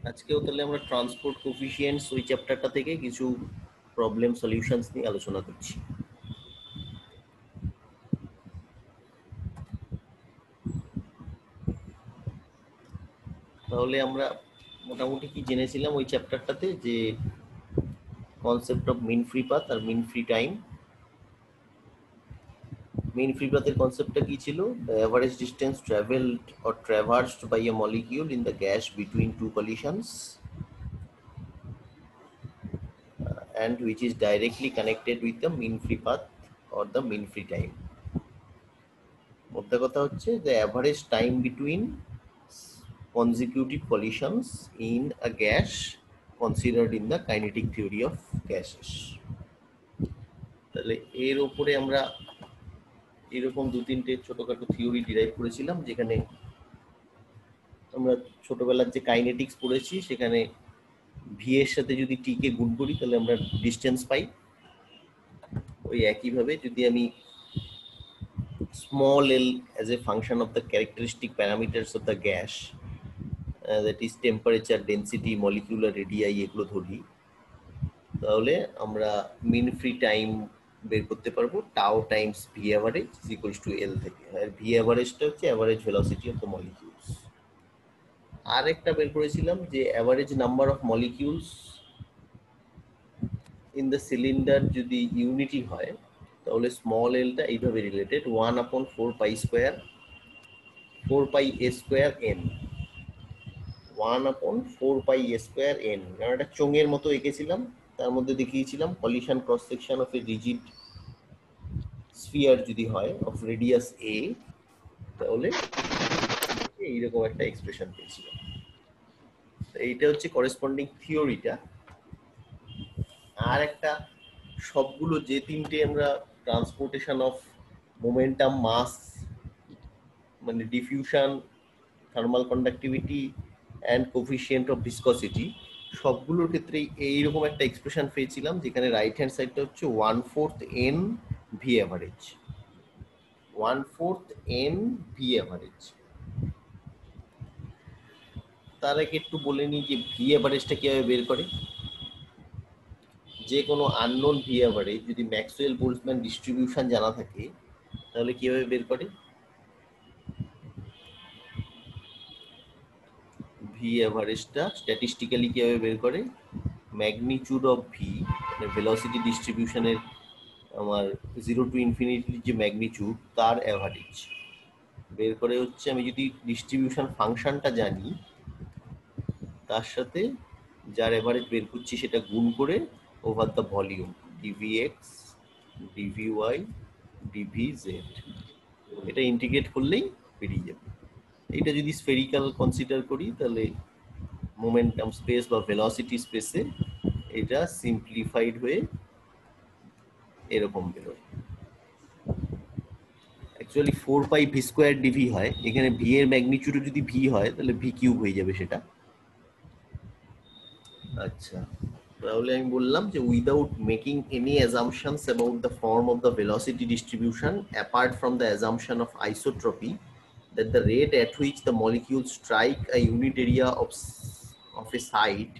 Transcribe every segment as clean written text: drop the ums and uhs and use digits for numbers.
আজকেও তাহলে আমরা ট্রান্সপোর্ট কোফিসিয়েন্টস ওই চ্যাপ্টারটা থেকে কিছু প্রবলেম সলিউশনস নিয়ে আলোচনা করছি। তাহলে আমরা মোটামুটি কি জেনেছিলাম ওই চ্যাপ্টারটাতে, যে concept of mean free path আর mean free time. Mean free পাথের কনসেপ্টটা কি ছিল? The average distance travelled or traversed by a molecule in the gas between two collisions and which is directly connected with the mean free path or the mean free time. মোদ্দা কথা হচ্ছে the average time between consecutive collisions in a gas considered in the kinetic theory of gases. তাহলে এর উপরে আমরা এরকম দু তিনটে ছোটখাটো থিওরি ডিরাইভ করেছিলাম, যেখানে আমরা ছোটবেলার যে কাইনেটিক্স পড়েছি সেখানে ভি এর সাথে যদি টি কে গুণ করি তাহলে আমরা ডিস্টেন্স পাই। ওই একইভাবে যদি আমি small l as a function of the characteristic parameters of the gas, that is temperature, density, molecular radii এগুলো ধরি, তাহলে আমরা মিন ফ্রি টাইম বের করতে পারবো tau times v average is equals to l থেকে। আর ভি অ্যাভারেজটা হচ্ছে average velocity of the molecules. আর একটা বের করেছিলাম যে average number of molecules in the cylinder যদি ইউনিটি হয় তাহলে স্মল এলটা এইভাবে related 1/4 pi square 4 pi a square n, 1/4 pi a square n. কারণ একটা চোঙের মতো এঁকেছিলাম, তার মধ্যে দেখিয়েছিলাম collision cross section of a rigid sphere যদি হয় অফ রেডিয়াস এ, তাহলে এইরকম একটা এক্সপ্রেশন পেয়েছিলাম। এইটা হচ্ছে করেসপন্ডিং থিওরিটা। আর একটা সবগুলো যে তিনটে আমরা ট্রান্সপোর্টেশন অফ মোমেন্টাম মাস, মানে diffusion, thermal conductivity and coefficient of viscosity, সবগুলোর ক্ষেত্রেই এইরকম একটা এক্সপ্রেশন পেয়েছিলাম, যেখানে রাইট হ্যান্ড সাইডটা হচ্ছে 1/4 n v average, 1/4 n v average. তার আগে একটু বলে নিই যে ভি অ্যাভারেজটা কীভাবে বের করে। যে কোনো আননোন ভি অ্যাভারেজ যদি ম্যাক্সওয়েল বোল্টজম্যান ডিস্ট্রিবিউশন জানা থাকে তাহলে কীভাবে বের করে? ভি অ্যাভারেজটা স্ট্যাটিস্টিক্যালি কীভাবে বের করে? ম্যাগনিটিউড অফ ভি, মানে ভেলোসিটি ডিস্ট্রিবিউশনের আমার 0 to ইনফিনিটির যে ম্যাগনিটিউড তার অ্যাভারেজ বের করে হচ্ছে, আমি যদি ডিস্ট্রিবিউশন ফাংশনটা জানি তার সাথে যার অ্যাভারেজ বের করছি সেটা গুণ করে over the volume d v x d v y d v z, এটা ইন্টিগ্রেট করলেই বেরিয়ে যাবে। এটা যদি স্ফেরিক্যাল কনসিডার করি তাহলে মোমেন্টাম স্পেস বা ভেলোসিটি স্পেসে এটা সিম্পলিফাইড হয়ে এরকম বেরোয়। Actually 4 pi v square d v হয়, এখানে ভি এর ম্যাগনিটিউড যদি ভি হয় তাহলে ভি কিউব হয়ে যাবে সেটা। আচ্ছা, তাহলে আমি বললাম যে without making any assumptions about the form of the velocity distribution apart from the assumption of isotropy, that the rate at which the molecules strike a unit area of a site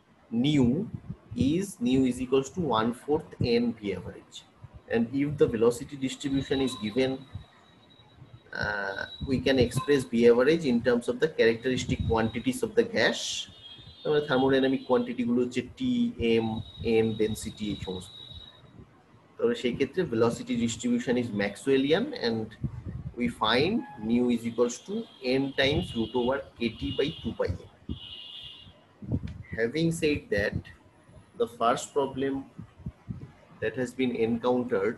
nu is equals to 1/4 n v average, and if the velocity distribution is given, we can express v average in terms of the characteristic quantities of the gas. Thermodynamic quantity গুলো হচ্ছে টি, M, N, density, এই সমস্ত। তাহলে সেই ক্ষেত্রে velocity distribution is Maxwellian, and we find nu is equals to n times root over kt by 2 pi. Having said that, the first problem that has been encountered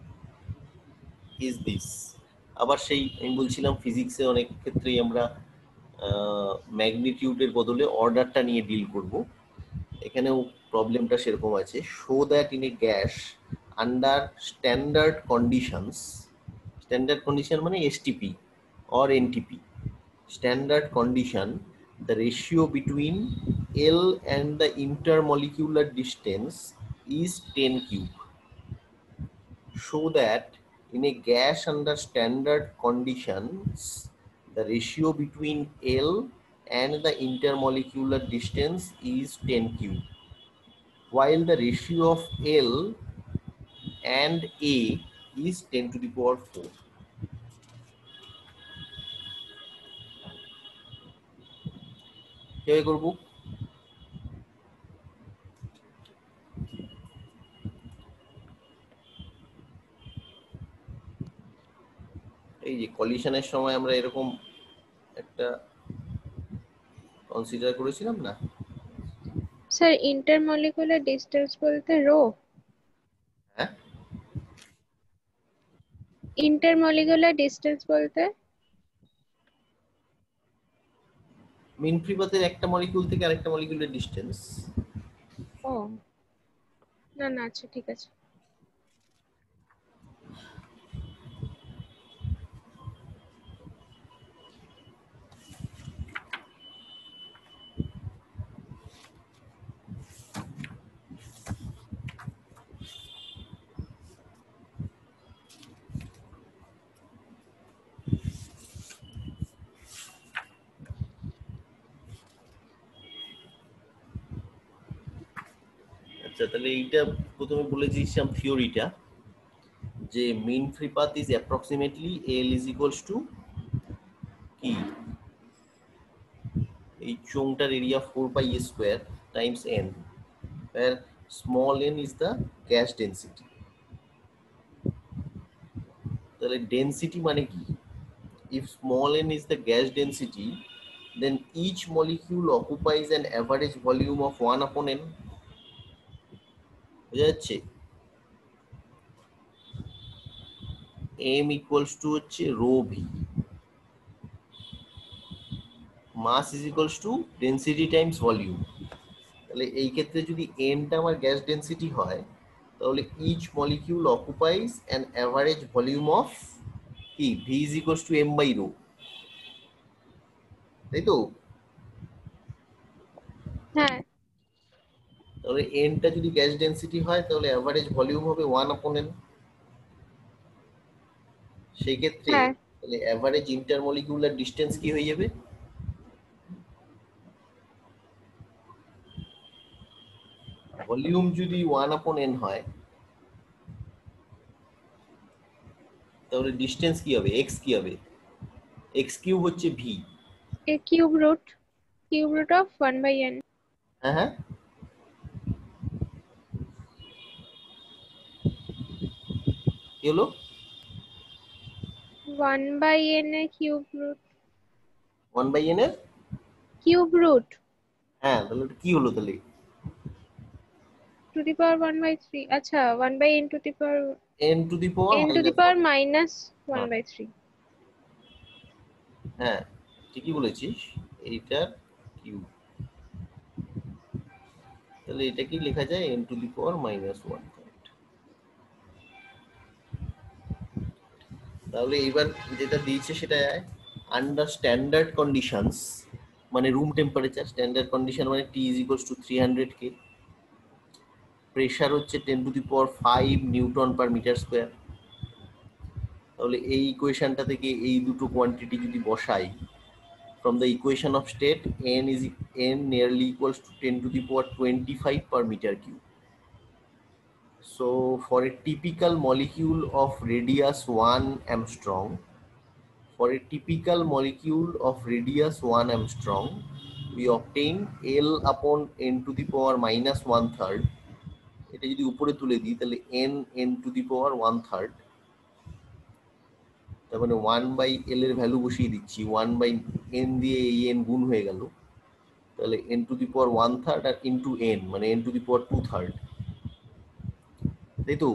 is this. আবার সেই আমি বলছিলাম ফিজিক্সে অনেক ক্ষেত্রেই আমরা ম্যাগনিটিউডের বদলে অর্ডারটা নিয়ে ডিল করব। এখানেও প্রবলেমটা সেরকম আছে। Show that in a gas under standard conditions, standard condition মানে STP or NTP, standard condition, the ratio between L and the intermolecular distance is 10 cube. Show that in a gas under standard conditions, the ratio between L and the intermolecular distance is 10 q, while the ratio of L and A is 10 to the power 4. কিভাবে করব? এই যে কলিশনের সময় আমরা এরকম একটা consider করেছিলাম না? স্যার ইন্টারমলিকুলার ডিসটেন্স বলতে রো? হ্যাঁ, ইন্টারমলিকুলার ডিসটেন্স বলতে মিন ফ্রি পাথের একটা মলিকিউল থেকে আরেকটা মলিকিউলের ডিসটেন্স। ও না না, আচ্ছা ঠিক আছে। আচ্ছা, তাহলে এইটা প্রথমে বলে দিয়েছিলাম থিওরিটা, যে mean free path is approximately l is equals to কি, এই চোঙটার area 4πa² times n, where small n is the gas density. তাহলে ডেন্সিটি মানে কি? If small n is the gas density, then each molecule occupies an average volume of 1 upon n. বোঝা যাচ্ছে? m equals to হচ্ছে rho v, mass is equals to density times volume. তাহলে এই ক্ষেত্রে যদি nটা আমার গ্যাস ডেন্সিটি হয়, তাহলে each molecule occupies an average volume of কি, v is equals to m by rho, তাই তো? হ্যাঁ তাহলে nটা যদি গ্যাস ডেন্সিটি হয়, তাহলে অ্যাভারেজ ভলিউম হবে 1 upon n। সেই ক্ষেত্রে হ্যাঁ তাহলে অ্যাভারেজ ইন্টারমলিকুলার ডিসটেন্স কি হয়ে যাবে? ভলিউম যদি 1 upon n হয়, তাহলে ডিসটেন্স কি হবে? x কি হবে? x কিউব হচ্ছে v। A cube root of 1/n। হ্যাঁ হ্যাঁ, কি হলো? 1/n এর কিউব রুট। 1/n এর কিউব রুট হ্যাঁ, তাহলে ওটা কি হলো তাহলে? To the power 1/3। আচ্ছা 1/n to the power n to the power n to the minus power 1। Minus হ্যাঁ 1/3। হ্যাঁ, ঠিকই বলেছিস, এইটার কিউব। তাহলে এটা কি লেখা যায়? n to the power minus 1। তাহলে এবার যেটা দিয়েছে সেটা আন্ডার স্ট্যান্ডার্ড কন্ডিশনস, মানে রুম টেম্পারেচার, স্ট্যান্ডার্ড কন্ডিশন মানে T is equals to 300 K, pressure হচ্ছে 10 to the power 5 newton per metre square. তাহলে এই ইকুয়েশনটা থেকে এই দুটো কোয়ান্টিটি যদি বসাই, from the equation of state n nearly equals to 10 to the power 25 per meter cube. So for a typical molecule of radius 1 angstrom, for a typical molecule of radius 1 angstrom, we obtain L upon n to the power minus 1/3. এটা যদি উপরে তুলে দিই, তাহলে n to the power 1/3, তার মানে 1/L এর value বসিয়ে দিচ্ছি, 1/n দিয়ে এই n গুণ হয়ে গেল, তাহলে n to the power 1/3 আর ইন্টু n মানে n to the power 2/3, তাই তো?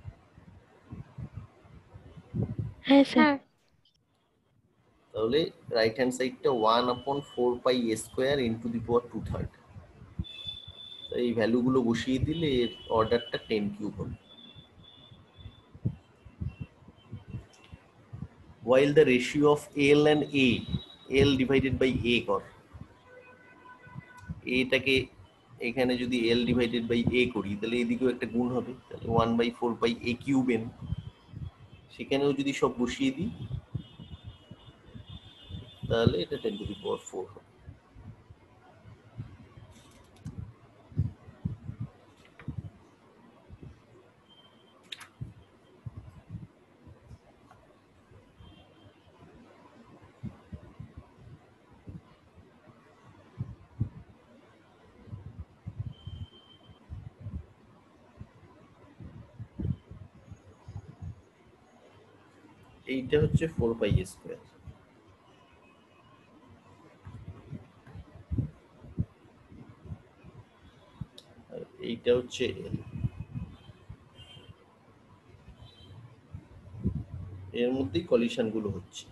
হ্যাঁ স্যার। হ্যাঁ তাহলে রাইট হ্যান্ড সাইডটা 1/4πa² ইন্টু দি পাওয়ার 2/3। এই ভ্যালুগুলো বসিয়ে দিলে এর অর্ডারটা 10 কিউব হবে। While the ratio of L and A, L divided by A কর, এটাকে এখানে যদি L divided by A করি, তাহলে এদিকেও একটা গুণ হবে, তাহলে 1/4πa³ n। সেখানেও যদি সব বসিয়ে দিই, তাহলে এটা 10 to the power 4 হবে। এইটা হচ্ছে 4 পাই স্কয়ার, আর এইটা হচ্ছে এল। এর মধ্যেই কলিশন গুলো হচ্ছে।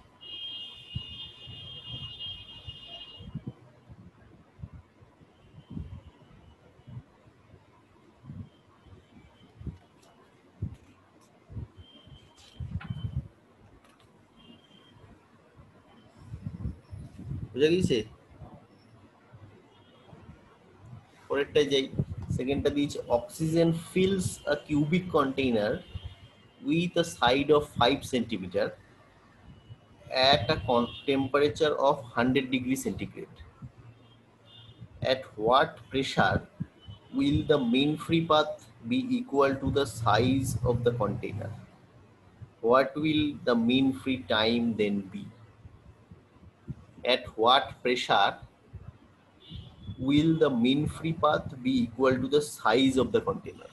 বুঝা গেছে? পরেরটায় যাই, সেকেন্ডটা দিয়েছে oxygen fills a cubic container with a side of 5 centimeter at a temperature of 100 degrees centigrade. At what pressure will the mean free path be equal to the size of the container? What will the mean free time then be? At what pressure will the mean free path be equal to the size of the container?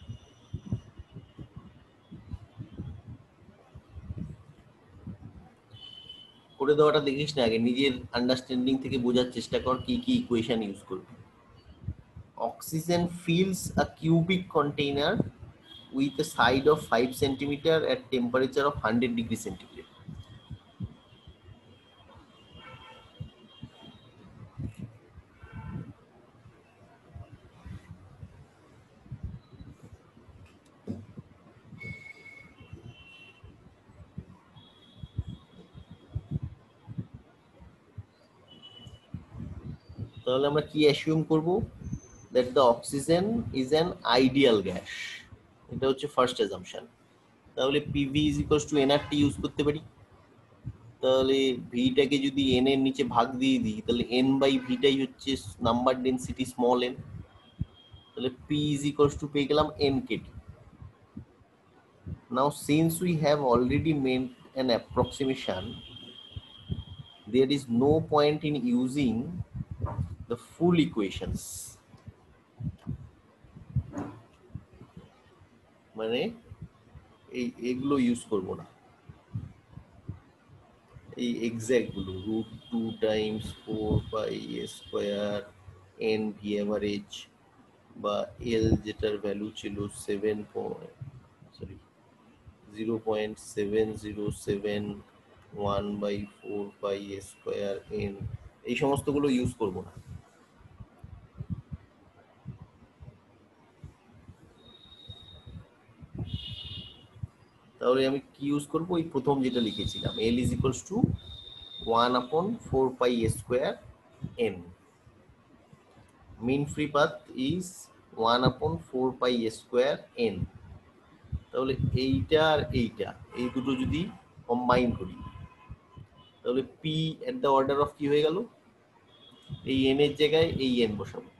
করে দেওয়াটা দেখিস না, আগে নিজের understanding থেকে বোঝার চেষ্টা কর কি কি ইকুয়েশন ইউজ করবি। Oxygen fills a cubic container with a side of 5 centimeter at temperature of 100 degrees centigrade. তাহলে আমরা কি অ্যাসিউম করব? that the oxygen is an ideal gas. এটা হচ্ছে ফার্স্ট অ্যাজাম্পশন। তাহলে PV is equals to nRT use করতে পারি। তাহলে ভিটাকে যদি n এর নিচে ভাগ দিয়ে দিই, তাহলে n বাই ভিটাই হচ্ছে নাম্বার ডেন্সিটি স্মল n। তাহলে P is equals to পেয়ে গেলাম nkt। Now since we have already made an approximation, there is no point in using the full equations. মানে এগুলো ইউজ করব না, এই এক্সাক্ট গুলো √2 times 4 pi square n v average বা এল যেটার ভ্যালু ছিল 0.7071/4 পাই স্কয়ার n, এই সমস্তগুলো ইউজ করব না। তাহলে আমি কি ইউজ করব? এই প্রথম যেটা লিখেছিলাম L is equals to 1/4 pi square n, mean free path is 1/4 pi square n। তাহলে এইটা আর এইটা, এই দুটো যদি কম্বাইন করি, তাহলে P at the order of কি হয়ে গেল? এই n এর জায়গায় এই n বসাবো,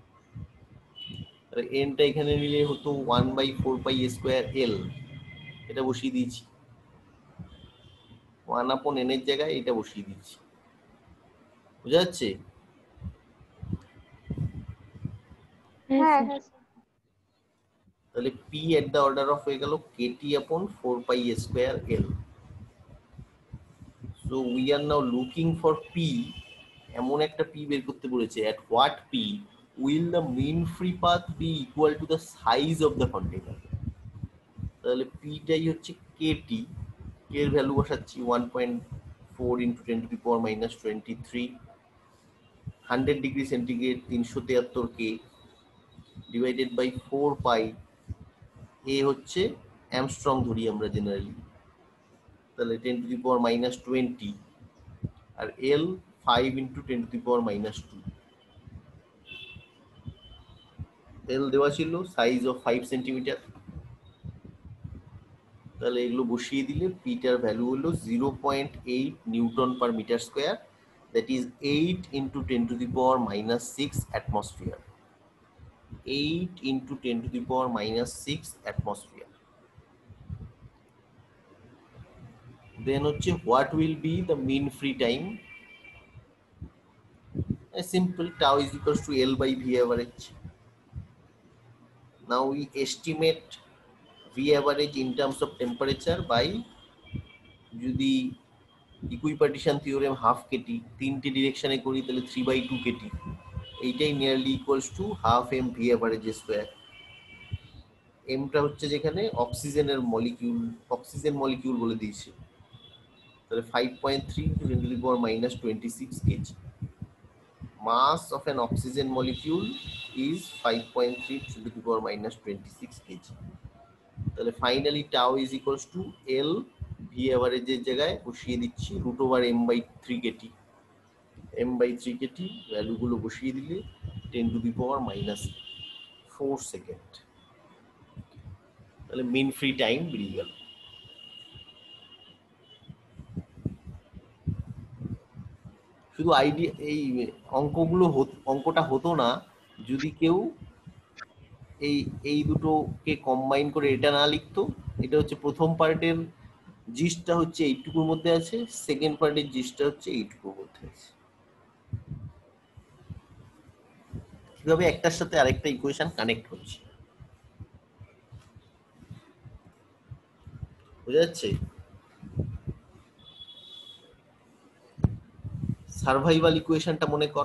তাহলে nটা এখানে নিলে হতো 1/4 পাই স্কয়ার l, এটা বসিয়ে দিয়েছি। 1/n এর জায়গায় এটা বসিয়ে দিচ্ছি। বুঝা যাচ্ছে? হ্যাঁ হ্যাঁ স্যার। তাহলে P at the order of হয়ে গেল kT/4 pi square l। So we are now looking for P, এমন একটা P বের করতে বলেছে, at what P will the mean free path be equal to the size of the container? তাহলে P টাই হচ্ছে kT, k এর value বসাচ্ছি 1.4 into 10 to the power minus 23, 100 degree centigrade 373 K divided by 4 pi. A হচ্ছে angstrom ধরি আমরা generally, তাহলে 10 to the power minus 20, R L 5 into 10 to the power minus 2। L দেওয়া ছিল সাইজ অফ 5 সেন্টিমিটার, তাহলে এগুলো বসিয়ে দিলে পিটার ভ্যালু হলো 0.8 newton per metre square, that is 8 into 10 to the power minus 6 atmosphere। 8 into 10 to the power minus 6 atmosphere। Then হচ্ছে what will be the mean free time? A simple tau is equals to L by V average. Now we estimate V average in terms of temperature by যদি ইকুইপার্টিশন theorem half Katie তিনটে ডিরেকশনে করি তাহলে 3/2 k T, এইটাই nearly equals to half m v average square. এমটা হচ্ছে যেখানে অক্সিজেনের molecule, oxygen molecule বলে দিয়েছে, তাহলে 5.3 × 10⁻26 kg. Mass of an oxygen molecule is 5.3 × 10⁻26 kg. তাহলে finally tau is equals to l v অ্যাভারেজের জায়গায় বসিয়ে দিচ্ছি √m/3 কেটি। m/3 কেটি ভ্যালুগুলো বসিয়ে দিলে 10⁻⁻4 সেকেন্ড। তাহলে মিন ফ্রি টাইম বেরিয়ে গেল। শুধু আইডিয়া, এই অঙ্কটা হতো না যদি কেউ এই দুটোকে কম্বাইন করে এটা না লিখতো। এটা হচ্ছে প্রথম পার্টের জিস্টটা হচ্ছে এইটুকুর মধ্যে আছে, সেকেন্ড পার্টের জিস্টটা হচ্ছে এইটুকুর মধ্যে আছে। কিভাবে একটার সাথে আরেকটা ইকুয়েশন কানেক্ট হচ্ছে বোঝা যাচ্ছে? সার্ভাইভাল ইকুয়েশনটা মনে কর,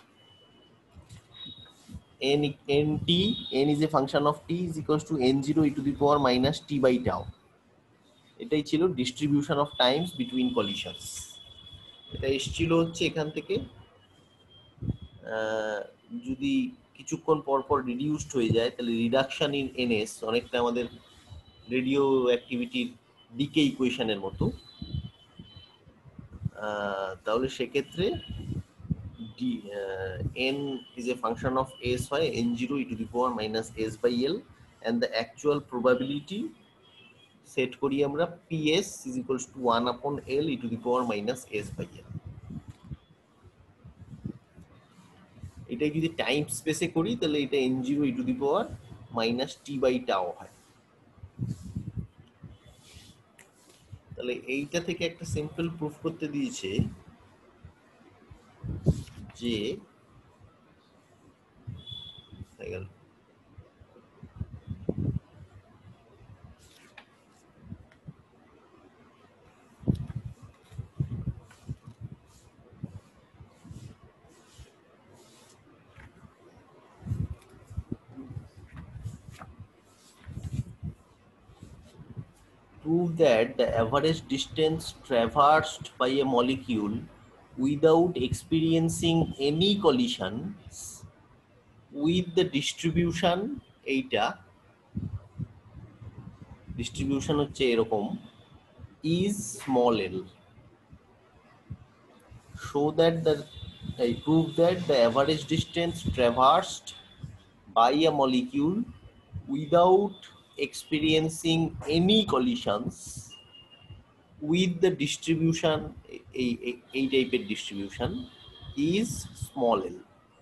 n is a function of t is equals to n0 e to the power minus t by tau. এটাই ছিল distribution of times between collisions. এটা এসেছিল হচ্ছে এখান থেকে, যদি কিছুক্ষণ পর পর রিডিউসড হয়ে যায় তাহলে রিডাকশন ইন এনএস অনেকটা আমাদের রেডিও অ্যাক্টিভিটির ডিকে ইকুয়েশনের মতো। তাহলে সেক্ষেত্রে n is a function of s হয় n0 e to the power minus s by l, and the actual probability set করি আমরা ps is equals to 1/l e to the power minus s by l। এটা যদি time স্পেসে করি তাহলে এটা n0 e to the power minus t by tau হয়। তাহলে এইটা থেকে একটা সিম্পল প্রুফ করতে দিয়েছে যে হয়ে গেল prove that the average distance traversed by a molecule without experiencing any collisions with the distribution, এইটা distribution হচ্ছে এরকম, is small l. Show that prove that the average distance traversed by a molecule without experiencing any collisions with the distribution, এই টাইপের distribution is small l.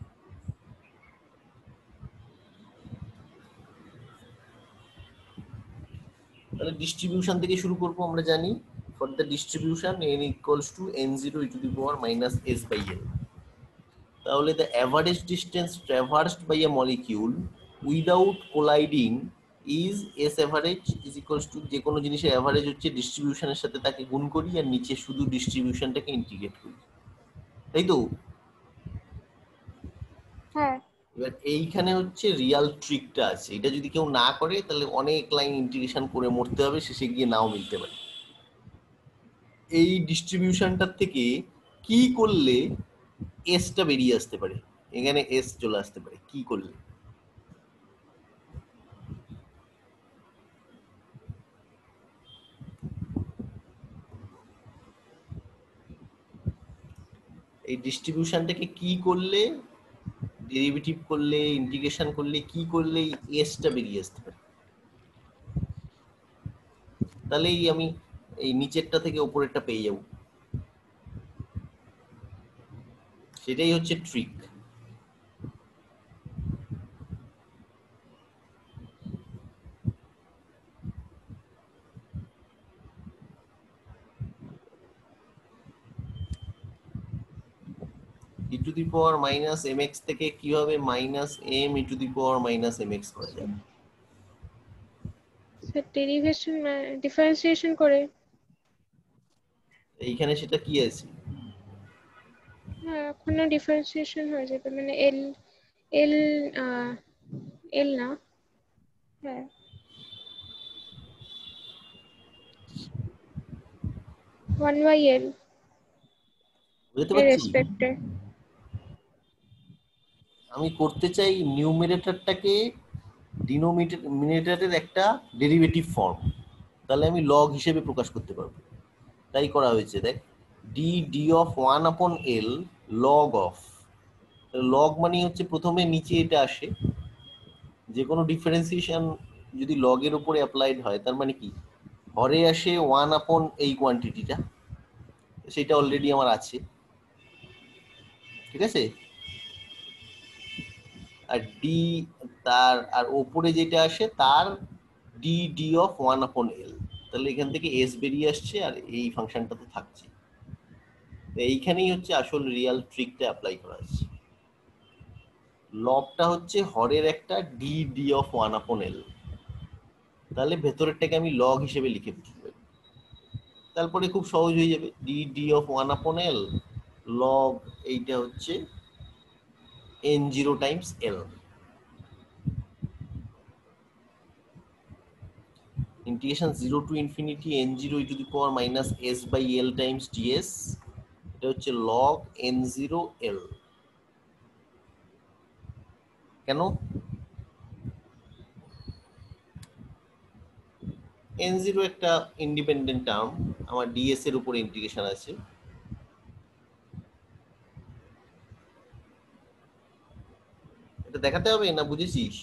তাহলে distribution থেকে শুরু করব। আমরা জানি for the distribution n equals to n0 e to the power minus s by l. তাহলে the average distance traversed by a molecule without colliding is s average is equals to, যে কোনো জিনিসের average হচ্ছে ডিস্ট্রিবিউশনের সাথে তাকে গুণ করি আর নিচে শুধু ডিস্ট্রিবিউশনটাকে ইন্টিগ্রেট করি, তাই তো? হ্যাঁ। এবার এইখানে হচ্ছে রিয়াল ট্রিকটা আছে, এটা যদি কেউ না করে তাহলে অনেক লাইন ইন্টিগ্রেশন করে মরতে হবে, শেষে গিয়ে নাও মিলতে পারে। এই ডিস্ট্রিবিউশনটার থেকে কি করলে এসটা বেরিয়ে আসতে পারে, এখানে এস চলে আসতে পারে কি করলে? এই ডিস্ট্রিবিউশনটাকে কি করলে, ডেরিভেটিভ করলে, ইন্টিগ্রেশন করলে, কি করলে এসটা বেরিয়ে আসতে পারে? তাহলেই আমি এই নিচেরটা থেকে উপরেরটা পেয়ে যাব, সেটাই হচ্ছে trick. e to the power minus mx থেকে কিভাবে minus m e to the power minus mx করা যাবে? স্যার ডেরিভেশন ডিফারেন্সিয়েশন করে। এইখানে সেটা কি আছে? হ্যাঁ, ওখানে ডিফারেন্সিয়েশন হয়ে যাবে, মানে এল এল এল না, হ্যাঁ 1/L বুঝতে এর পারছি? রেসপেক্টে। আমি করতে চাই নিউমিনেটরটাকে ডিনোমিনেটরের একটা ডেরিভেটিভ ফর্ম, তাহলে আমি লগ হিসেবে প্রকাশ করতে পারবো। তাই করা হয়েছে, দেখ, d d of 1/L log of, log মানে হচ্ছে প্রথমে নিচে এটা আসে, যে কোনো ডিফারেন্সিয়েশন যদি লগের উপরে অ্যাপ্লাইড হয় তার মানে কি, হরে আসে 1/, এই কোয়ান্টিটিটা, সেটা অলরেডি আমার আছে, ঠিক আছে। আর ডি, তার আর ওপরে যেটা আসে তার ডি ডি অফ 1/L, তাহলে এখান থেকে এস বেরিয়ে আসছে আর এই ফাংশনটা তো থাকছে। এইখানেই হচ্ছে আসল রিয়াল ট্রিকটা অ্যাপ্লাই করা আছে। লগটা হচ্ছে হরের একটা ডি ডি অফ 1/L, তাহলে ভেতরেরটাকে আমি লগ হিসেবে লিখে দিতে পারি, তারপরে খুব সহজ হয়ে যাবে, D d of 1/L log, এইটা হচ্ছে n0 times L, integration 0 to infinity n0 e to the power minus s by L times ds, এটা হচ্ছে log n0 L। কেন? n0 একটা ইন্ডিপেন্ডেন্ট টার্ম, আমার ds এর উপরে ইন্টিগ্রেশন আছে, এটা দেখাতে হবে না, বুঝেছিস?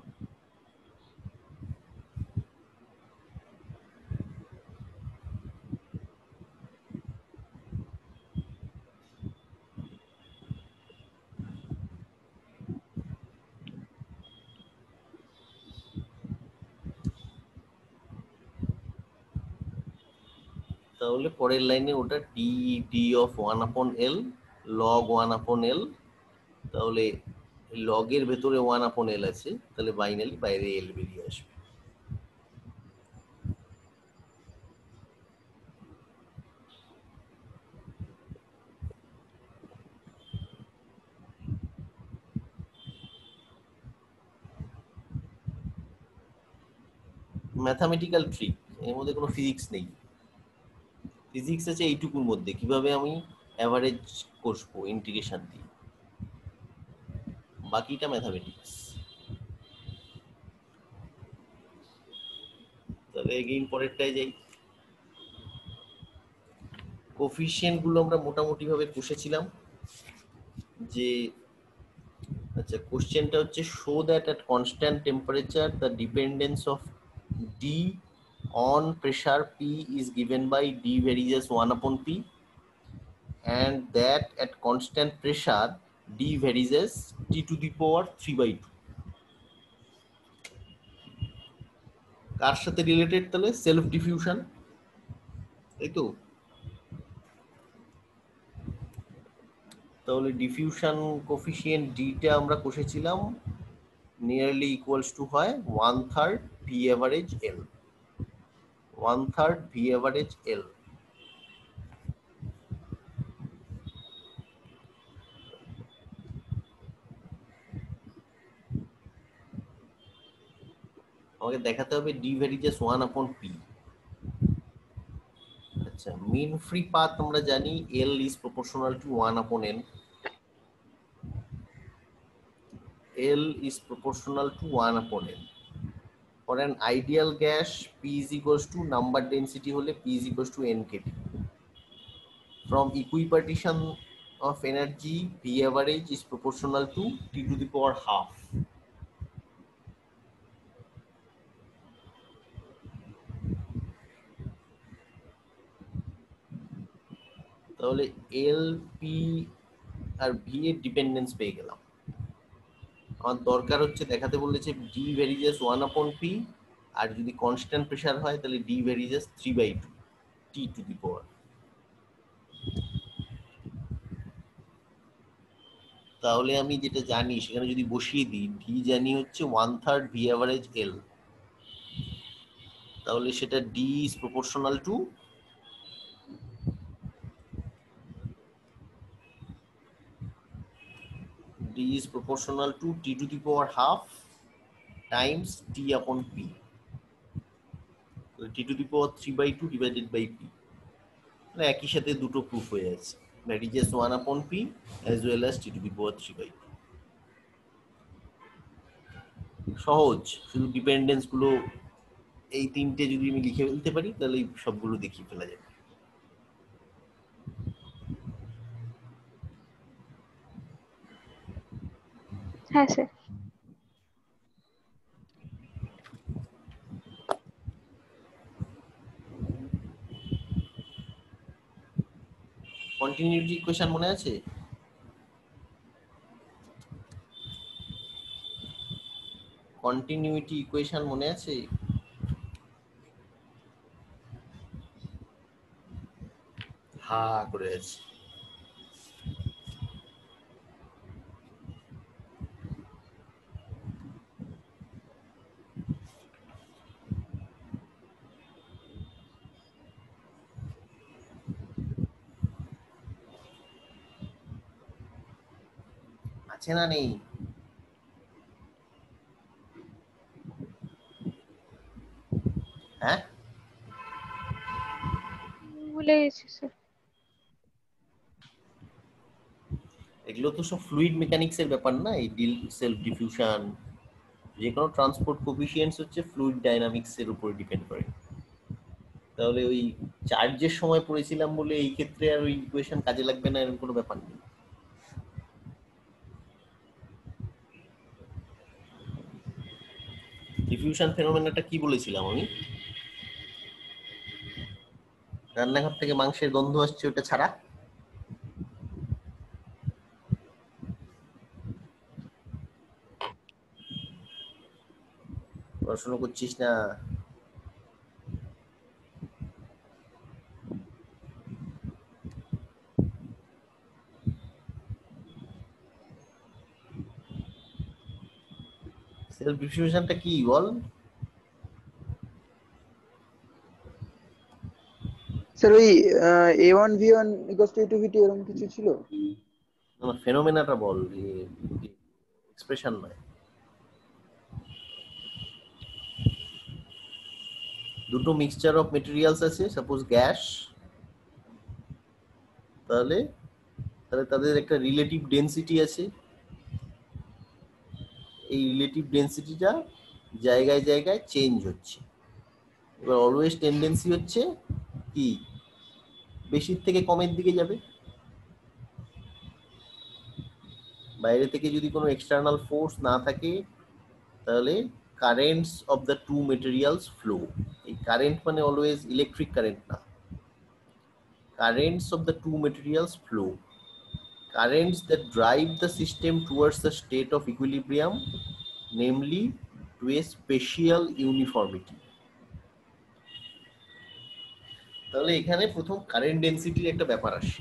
তাহলে পরের লাইনে ওটা D d of 1/L log 1/L, তাহলে লগের ভেতরে 1/L আছে, তাহলে বাইনালি বাইরে এল বেরিয়ে আসবে। ম্যাথামেটিক্যাল ট্রিক, এর মধ্যে কোনো ফিজিক্স নেই, ফিজিক্স আছে এইটুকুর মধ্যে, কিভাবে আমি অ্যাভারেজ করবো ইন্টিগ্রেশন দিয়ে, বাকিটা ম্যাথামেটিক্স। তাহলে এগেইন পরেরটায় যাই। কোফিশিয়েন্ট গুলো আমরা মোটামুটি ভাবে কষেছিলাম, যে আচ্ছা কোশ্চেনটা হচ্ছে show that at constant temperature the dependence of D on pressure P is given by D varies 1/P, and that at constant pressure d varies t to the power 3/2, কার সাথে রিলেটেড? তাহলে সেলফ ডিফিউশন, তাই তো। তাহলে diffusion coefficient ডিটা আমরা কষেছিলাম, nearly equals to হয় 1/3 v average l, 1/3 v average l. আমাকে দেখাতে হবে ডি ভ্যারিজেস 1/P। আচ্ছা, মিন ফ্রি পাথ আমরা জানি L is proportional to 1/N, L is proportional to 1/N. For an ideal gas, P is equals to number density hole P is equals to NKT. From equipartition of energy, V average is proportional to T to the power half. তাহলে L, P আর V এর dependence পেয়ে গেলাম। আমার দরকার হচ্ছে দেখাতে বলেছে D varies 1/P, আর যদি কনস্ট্যান্ট প্রেসার হয় তাহলে D varies 3/2 T to the power। তাহলে আমি যেটা জানি সেখানে যদি বসিয়ে দিই, ভি জানি হচ্ছে 1/3 ভি অ্যাভারেজ এল, তাহলে সেটা D is proportional to D is proportional to T to the power half times T upon P. So T to the power 3/2 divided by P. একই সাথে দুটো প্রুফ হয়ে আছে, that is just 1 upon P as well as T to the power 3/2. সহজ, শুধু dependence গুলো এই তিনটে যদি আমি লিখে ফেলতে পারি তাহলে সবগুলো দেখিয়ে ফেলা যাবে। হ্যাঁ স্যার। কন্টিনিউটি ইকুয়েশন মনে আছে? কন্টিনিউটি ইকুয়েশন মনে আছে? হা করে আছে। আছে না নেই? হ্যাঁ, ভুলে গেছি স্যার। এগুলো তো সব ফ্লুইড মেকানিক্স এর ব্যাপার না, এই সেলফ ডিফিউশন, যে কোনো ট্রান্সপোর্ট কোফিসিয়েন্টস হচ্ছে ফ্লুইড ডাইনামিক্স এর উপর ডিপেন্ড করে। তাহলে ওই চার্জের সময় পড়েছিলাম বলে এই ক্ষেত্রে আর ওই ইকুয়েশন কাজে লাগবে না এরকম কোনো ব্যাপার নেই। ডিফিউশন ফেনোমেনাটা কি বলেছিলাম আমি? রান্নাঘর থেকে মাংসের গন্ধ আসছে, ওটা ছাড়া। পড়াশোনা করছিস না? সেলফ ডিফিউশনটা কি বল? স্যার ওই A1V1 ইকুয়ালস টু A2V2 এরকম কিছু ছিল? না, ফেনোমেনাটা বল, এক্সপ্রেশন নয়। দুটো মিক্সচার অফ মেটেরিয়ালস আছে, সাপোজ গ্যাস, তাহলে তাহলে তাদের একটা রিলেটিভ ডেনসিটি আছে। এই রিলেটিভ ডেনসিটিটা জায়গায় জায়গায় চেঞ্জ হচ্ছে। এবার অলওয়েজ টেন্ডেন্সি হচ্ছে কি বেশির থেকে কমের দিকে যাবে। বাইরে থেকে যদি কোনো এক্সটার্নাল ফোর্স না থাকে তাহলে currents of the two materials flow. এই কারেন্ট মানে অলওয়েজ ইলেকট্রিক কারেন্ট না, currents of the two materials flow, currents that drive the system towards the state of equilibrium, namely to a spatial uniformity. তাহলে এখানে প্রথম current ডেনসিটির একটা ব্যাপার আসে।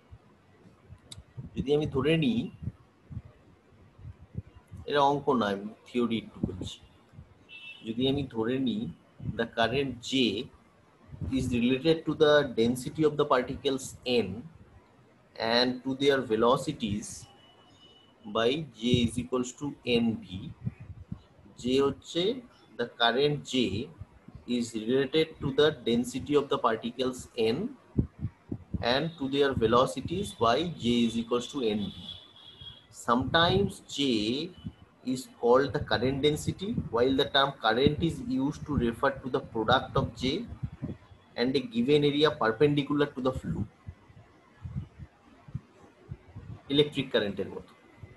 যদি আমি ধরে নিই, এটা অঙ্ক না, আমি থিওরি একটু করছি। যদি আমি ধরে নিই the current J is related to the density of the particles n and to their velocities by J is equals to nv. J হচ্ছে the current J is related to the density of the particles n and to their velocities by J is equals to nv. Sometimes J is called the current density, while the term current is used to refer to the product of J and a given area perpendicular to the flow. Electric কারেন্টের মতো।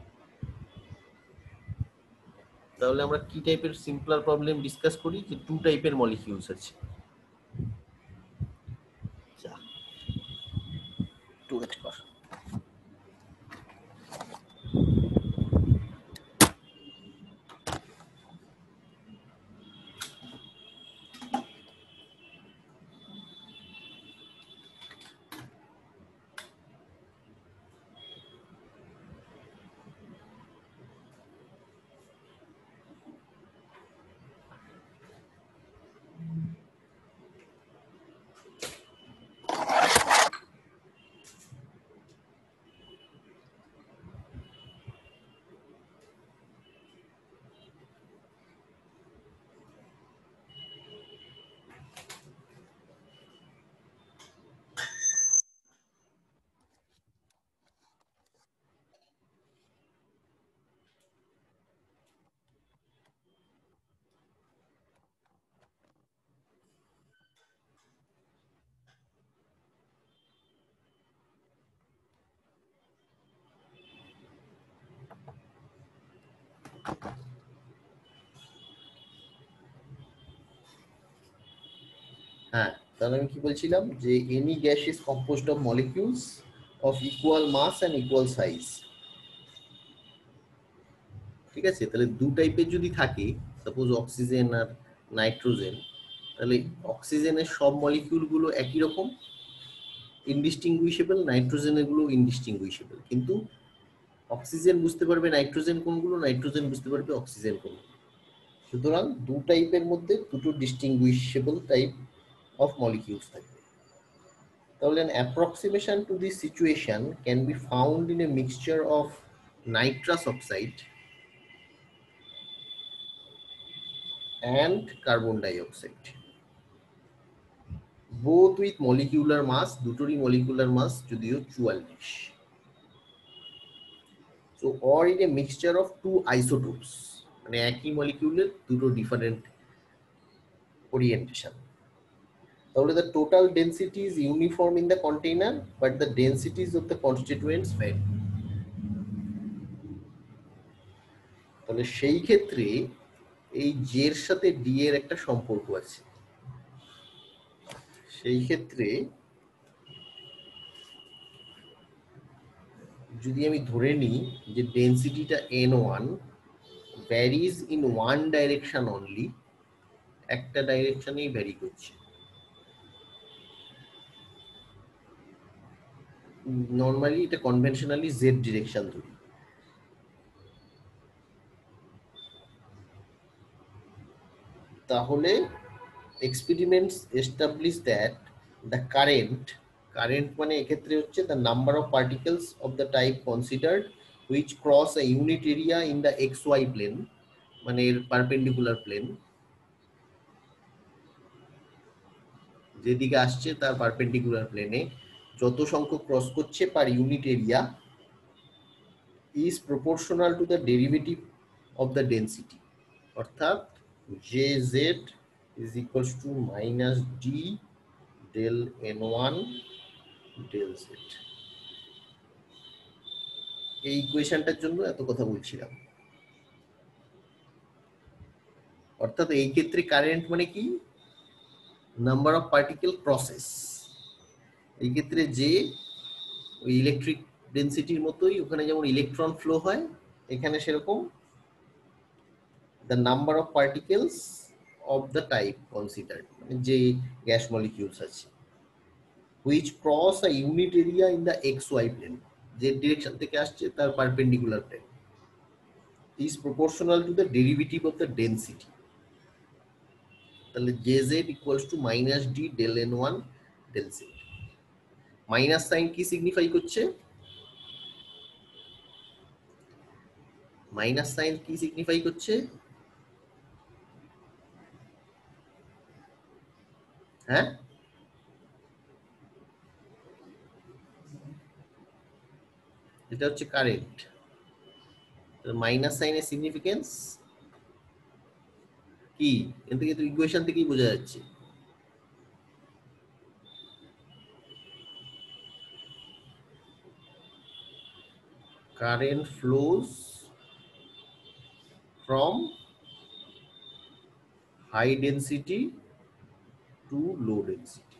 তাহলে আমরা কি টাইপের simpler problem discuss করি, যে two টাইপের molecules আছে। টু ওয়েট কর। হ্যাঁ, তাহলে আমি কি বলছিলাম যে any gas is composed of molecules of equal mass and equal size. ঠিক আছে, তাহলে দু টাইপের যদি থাকে, সাপোজ অক্সিজেন আর নাইট্রোজেন, তাহলে অক্সিজেনের সব মলিকিউলগুলো একই রকম ইনডিস্টিংগুইশেবল, নাইট্রোজেনের গুলো ইনডিস্টিংগুইশেবল, কিন্তু অক্সিজেন বুঝতে পারবে নাইট্রোজেন কোনগুলো, নাইট্রোজেন বুঝতে পারবে অক্সিজেন কোনগুলো। সুতরাং দু টাইপের মধ্যে দুটো ডিস্টিংগুইশেবল টাইপ অফ মলিকিউলস থাকবে। তাহলে an approximation to this situation can be found in a mixture of nitrous oxide and carbon dioxide, both with molecular mass, দুটোরই molecular mass যদিও 44, so or in a mixture of two isotopes, মানে একই মলিকিউলের দুটো different orientation. তাহলে the total density is uniform in the container but the densities of the constituents vary। তাহলে সেই ক্ষেত্রে এই জের সাথে ডি এর একটা সম্পর্ক আছে। সেই ক্ষেত্রে যদি আমি ধরে নিই যে ডেনসিটিটা n1 varies in one direction only, একটা ডাইরেকশনেই ভ্যারি করছে, নর্মালি এটা কনভেনশনালি জেড ডিরেকশন ধরি, তাহলে experiments establish that the current মানে এক্ষেত্রে হচ্ছে the number of particles of the type considered which cross a unit area in the xy plane, মানে এর perpendicular plane, যেদিকে আসছে তার পারপেন্ডিকুলার প্লেনে যত সংখ্যক ক্রস করছে per unit area is proportional to the derivative of the density, অর্থাৎ Jz is equals to minus d del n1 del z। এই ইকুয়েশনটার জন্য এত কথা বলছিলাম। অর্থাৎ এই ক্ষেত্রে কারেন্ট মানে কি, নাম্বার অফ পার্টিকেল প্রসেস। এই ক্ষেত্রে যে ওই ইলেকট্রিক ডেনসিটির মতোই ওখানে যেমন ইলেকট্রন ফ্লো হয়, এখানে সেরকম the number of particles of the type considered, মানে যে গ্যাস মলিকিউলস আছে, which cross a unit area in the xy plane, যে ডিরেকশন থেকে আসছে তার perpendicular plane, is proportional to the derivative of the density। তাহলে Jz equals to minus d del n1 del z। Minus sign কি signify করছে, minus sign কি signify করছে, হ্যাঁ এটা হচ্ছে কারেন্ট। মাইনাস সাইনের সিগনিফিকেন্স কি, এর থেকে তো ইকুয়েশন থেকেই বোঝা যাচ্ছে। Current flows from high density to low density.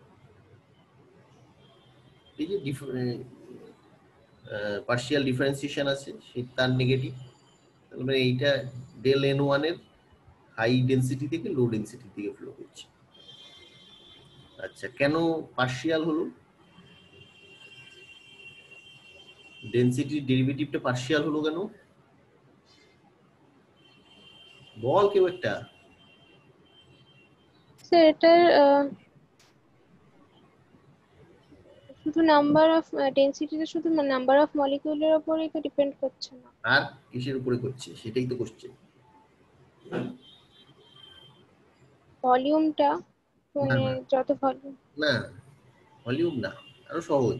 এই যে পার্শিয়াল ডিফারেন্সিয়েশন আছে সেই তার নেগেটিভ, মানে এইটা ডেল এন ওয়ান এর হাই ডেন্সিটি থেকে লো ডেন্সিটির দিকে ফ্লো করছে। আচ্ছা, কেন পার্শিয়াল হলো, ডেন্সিটির ডেরিভেটিভটা পার্শিয়াল হলো কেন, বল কেউ একটা। স্যার এটার শুধু নাম্বার অফ ডেনসিটিতে শুধু নাম্বার অফ মলিকিউলের উপরেই তো ডিপেন্ড করছে না, আর কিসের উপরে করছে সেটাই তো কোশ্চেন। ভলিউমটা, মানে না যত ভলিউম। না, ভলিউম না, আরো সহজ।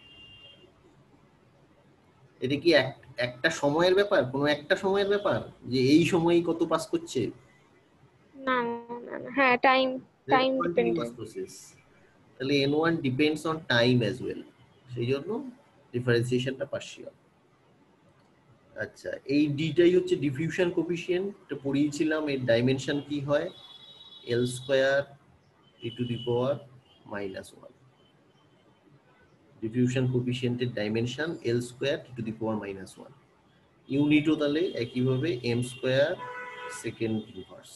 এটা কি একটা সময়ের ব্যাপার, কোনো একটা সময়ের ব্যাপার যে এই সময়ই কত পাস করছে? না না না, হ্যাঁ টাইম কন্টিনিউয়াস ডিপেন্ডেন্ট। প্রসেস, তাহলে n1 depends on time as well, সেই জন্য ডিফারেন্সিয়েশনটা পার্শিয়াল। আচ্ছা, এই ডিটাই হচ্ছে ডিফিউশন কোফিশিয়েন্ট, এটা পড়িয়েছিলাম। এর ডাইমেনশন কি হয়? L square T to the power -1। Diffusion কোফিশিয়েন্টের dimension L square T to the power -1। ইউনিটও তাহলে একইভাবে এম স্কোয়ার সেকেন্ড ইনভার্স।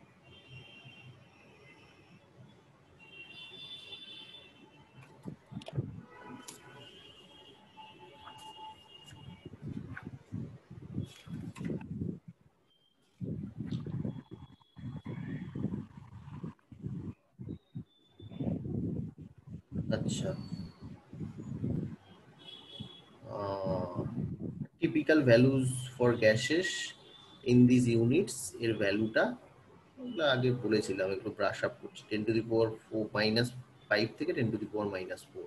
আচ্ছা, typical values for gases in this units, এর ভ্যালুটা আগে বলেছিলাম, একটু ব্রাশ আপ করছি। 10 টু দি পাওয়ার -5 থেকে 10 টু দি পাওয়ার -4।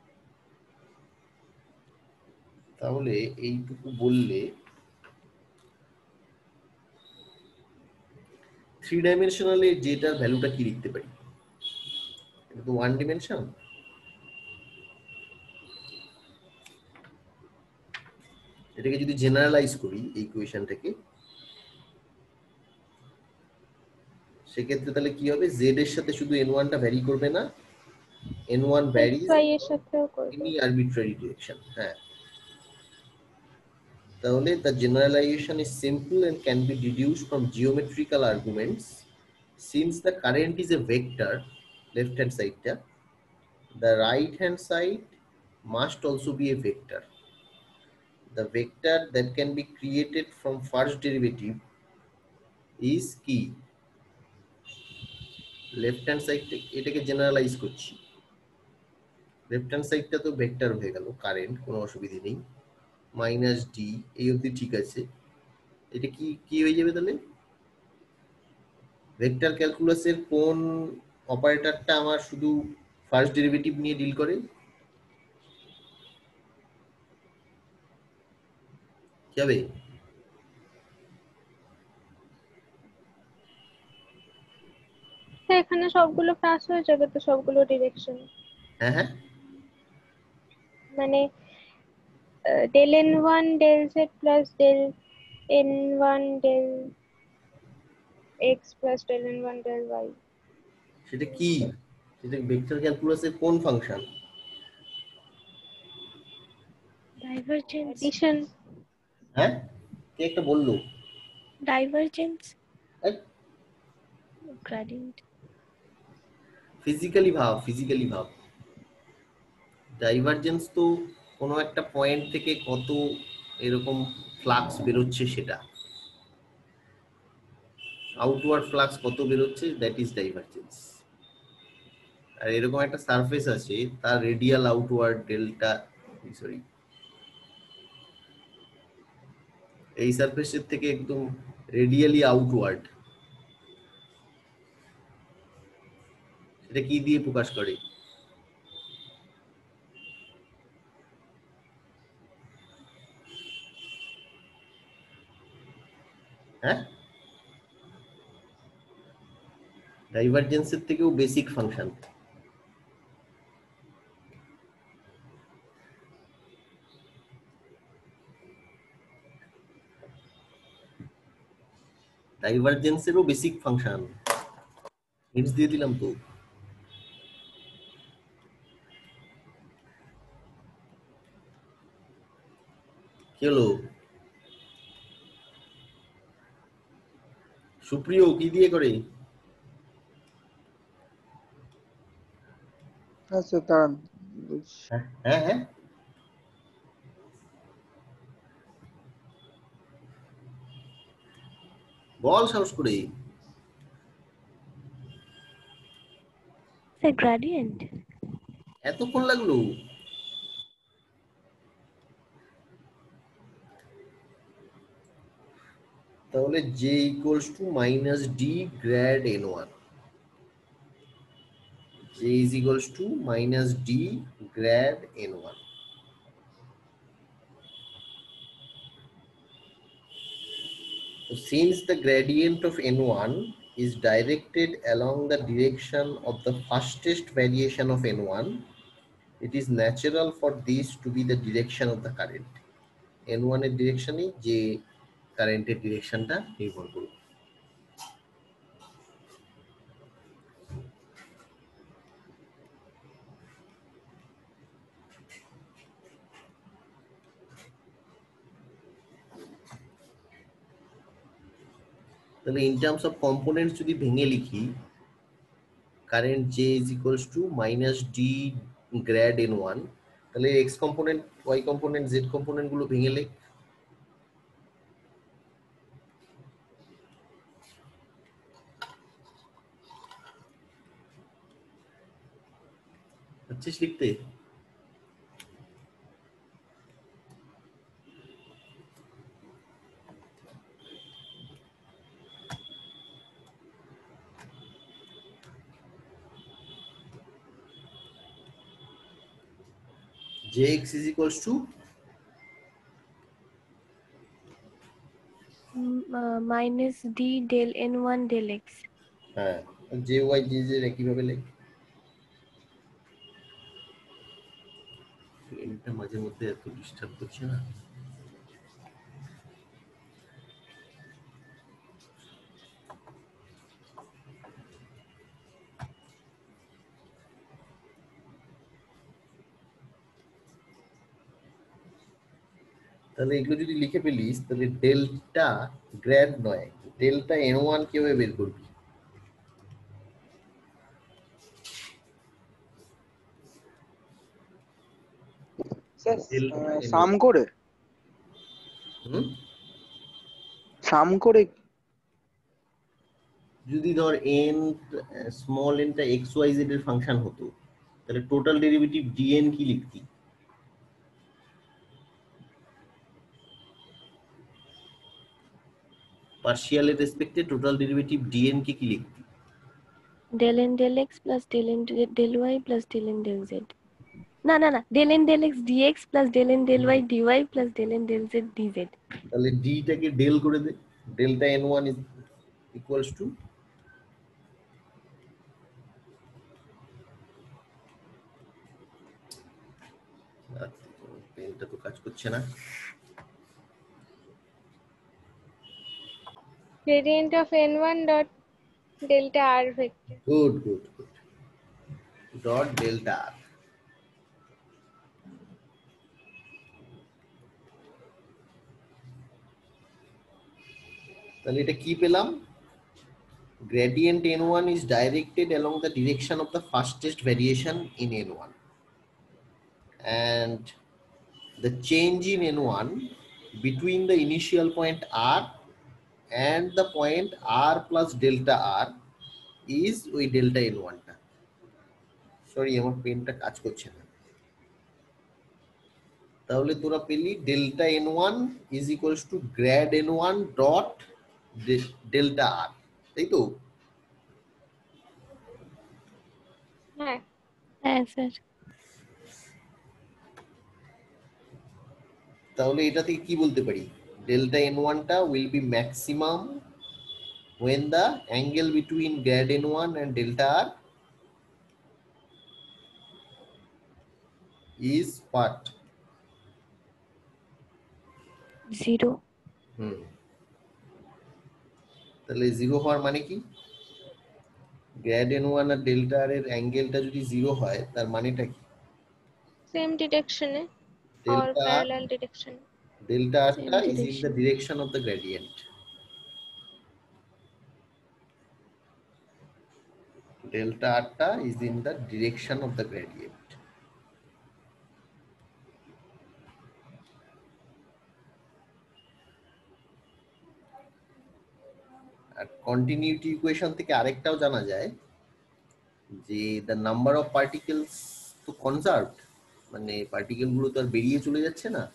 তাহলে এইটুকু বললে 3 ডাইমেনশনালে যেটার ভ্যালুটা কি লিখতে পারি? এটা তো 1 ডিমেনশন। এটাকে যদি জেনারেলাইজ করি এই ইকুয়েশনটাকে, সেক্ষেত্রে তাহলে কি হবে? জেড এর সাথে শুধু n1 টা ভ্যারি করবে না, n1 ভ্যারিজ xy এর সাথেও করবে। Any arbitrary direction. হ্যাঁ, তাহলে the generalization is simple and can be deduced from geometrical arguments. Since the current is a vector, left hand side টা, the right hand side must also be a vector. The vector that can be created from first derivative is কি? Left hand side এটাকে generalize করছি, left hand সাইডটা তো vector হয়ে গেল, current, কোনো অসুবিধা নেই। -d এই অবধি ঠিক আছে। এটা কি কি হয়ে যাবে তাহলে? ভেক্টর ক্যালকুলাসের কোন অপারেটরটা আমার শুধু ফার্স্ট ডেরিভেটিভ নিয়ে ডিল করে? কি হবে? হ্যাঁ, এখানে সবগুলো প্লাস হয়ে যাবে তো, সবগুলো ডিরেকশন। হ্যাঁ হ্যাঁ, মানে del n1 del z plus del n1 del x plus del n1 del y। সেটা কি? সেটা ভেক্টর ক্যালকুলাসের কোন ফাংশন? ডাইভারজেন্স। এডিশন। হ্যাঁ, কে একটা বললো? Divergence, gradient. ফিজিক্যালি ভাব, ফিজিক্যালি ভাব। ডাইভারজেন্স তো কোনো একটা পয়েন্ট থেকে কত এরকম ফ্লাক্স বেরোচ্ছে সেটা, আউটওয়ার্ড ফ্লাক্স কত বেরোচ্ছে, দ্যাট ইজ ডাইভারজেন্স। আর এরকম একটা সারফেস আছে, তার রেডিয়াল আউটওয়ার্ড ডেল্টা, সরি, এই সারফেসের থেকে একদম রেডিয়ালি আউটওয়ার্ড, সেটা কি দিয়ে প্রকাশ করে? হ্যাঁ, ডাইভারজেন্সের থেকেও বেসিক ফাংশন। ডাইভারজেন্সেরও বেসিক ফাংশন, হিন্টস দিয়ে দিলাম তো। কি হলো? সুপ্রিয় কি দিয়ে করে? আচ্ছা দাঁড়ান বলছি। হ্যাঁ হ্যাঁ, বল সাহস করে। Sir gradient. এতক্ষণ লাগলো? তাহলে জে ইকুয়ালস টু -d গ্র্যাড n1, j is equals to -d grad n1. So since the gradient of n1 is directed along the direction of the fastest variation of n1, it is natural for this to be the direction of the current. n1 এর ডিরেকশনে যে কারেন্টের ডিরেকশনটা নির্ভর করবে। তাহলে in terms of components যদি ভেঙে লিখি, current J is equals to minus D grad n1, তাহলে x component, y component, z component গুলো ভেঙে লেখ। পাচ্ছিস লিখতে? Jx is equals to minus d del n1 del x. হ্যাঁ, jy dz একই ভাবে লেখ। এটা মাঝে মধ্যে এত ডিস্টার্ব করছে না। তাহলে এগুলো যদি লিখে ফেলিস, তাহলে ডেল্টা গ্র্যাড নয়, ডেল্টা n1 কিভাবে বের করবি? স্যার ডেল্টা সাম করে হুম, যদি ধর n স্মল nটা x y z এর ফাংশন হতো, তাহলে টোটাল ডেরিভেটিভ dn কি লিখতি? পার্শিয়ালের রেসপেক্টে টোটাল ডেরিভেটিভ dn কে কি লিখতি? del n del x plus del n del y plus del n del z. না না না, del n del x dx plus del n del y dy plus del n del z dz. তাহলে d টাকে del করে দে, delta n1 is equals to পেনটা তো কাজ করছে না। gradient of n1 dot delta r vector. Good good good, dot delta R. তাহলে এটা কি পেলাম? Gradient n1 is directed along the direction of the fastest variation in n1, and the change in n1 between the initial point r and the point r plus delta r is ওই delta n1 টা। Sorry, আমার পেনটা কাজ করছে না। তাহলে তোরা পেলি delta n1 is equals to grad n1 dot delta r, তাই তো? হ্যাঁ, হ্যাঁ স্যার। তাহলে এটা থেকে কি বলতে পারি? ডেল্টা n1 টা will be maximum when the angle between grad n1 and delta r is what? 0. তাহলে 0 হওয়ার মানে কি? গ্র্যাড n1 আর ডেল্টা r এর অ্যাঙ্গেলটা যদি 0 হয়, তার মানেটা কি? সেম ডিরেকশনে or delta r, parallel direction. Delta r Same টা is in the direction. direction of the gradient. Delta r টা is in the direction of the gradient. আর কন্টিনিউটি ইকুয়েশন থেকে আরেকটাও জানা যায় যে দ্য নাম্বার অফ পার্টিকেলস তো কনজার্ভড, মানে পার্টিকেল গুলো তো আর বেরিয়ে চলে যাচ্ছে না,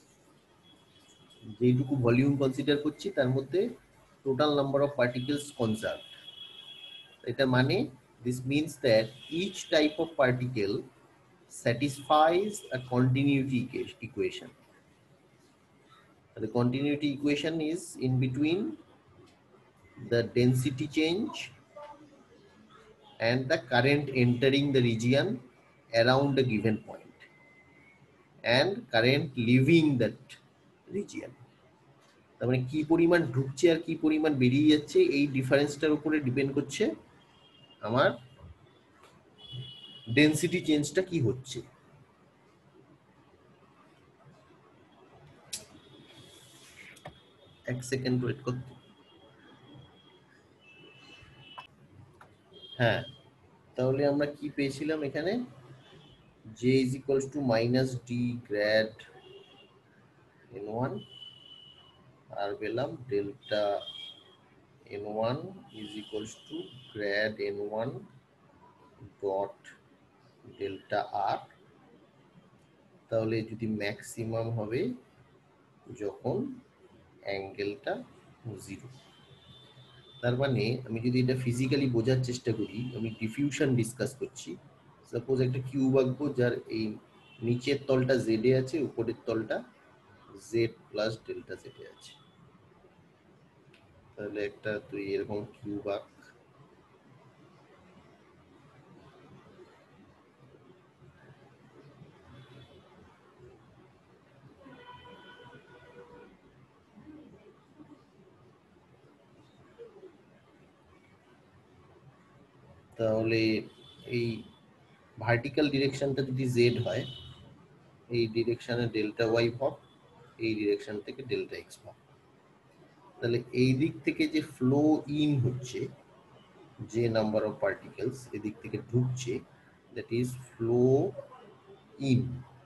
যেটুকু ভলিউম কনসিডার করছি তার মধ্যে total number of particles conserved. এটা মানে this means that each type of particle satisfies a continuity equation. The continuity equation is in between the density change and the current entering the region around a given point and current leaving that region. তার মানে কি পরিমাণ ঢুকছে আর কি পরিমাণ বেরিয়ে যাচ্ছে এই ডিফারেন্সটার উপরে ডিপেন্ড করছে আমার ডেনসিটি চেঞ্জটা কি হচ্ছে। এক সেকেন্ড ওয়েট করতে। হ্যাঁ, তাহলে আমরা কি পেয়েছিলাম এখানে, j is equals to minus d grad n1 আর পেলাম delta n1 is equals to grad n1 dot delta r। তাহলে যদি ম্যাক্সিমাম হবে যখন অ্যাঙ্গেলটা 0। তার মানে আমি যদি এটা ফিজিক্যালি বোঝার চেষ্টা করি, আমি ডিফিউশন ডিসকাস করছি। সাপোজ একটা কিউব আঁকবো যার এই নিচের তলটা জেডে আছে, উপরের তলটা জেড প্লাস ডেল্টা জেডে আছে। তাহলে একটা তুই এরকম কিউব আঁক। তাহলে এই ভার্টিক্যাল ডিরেকশনটা যদি জেড হয়, এই ডিরেকশনে ডেল্টা ওয়াই ভাব, এই ডিরেকশন থেকে ডেল্টা এক্স ভাব। তাহলে এই দিক থেকে যে ফ্লো ইন হচ্ছে, যে নাম্বার অফ পার্টিকেলস এদিক থেকে ঢুকছে, দ্যাট ইজ ফ্লো ইন,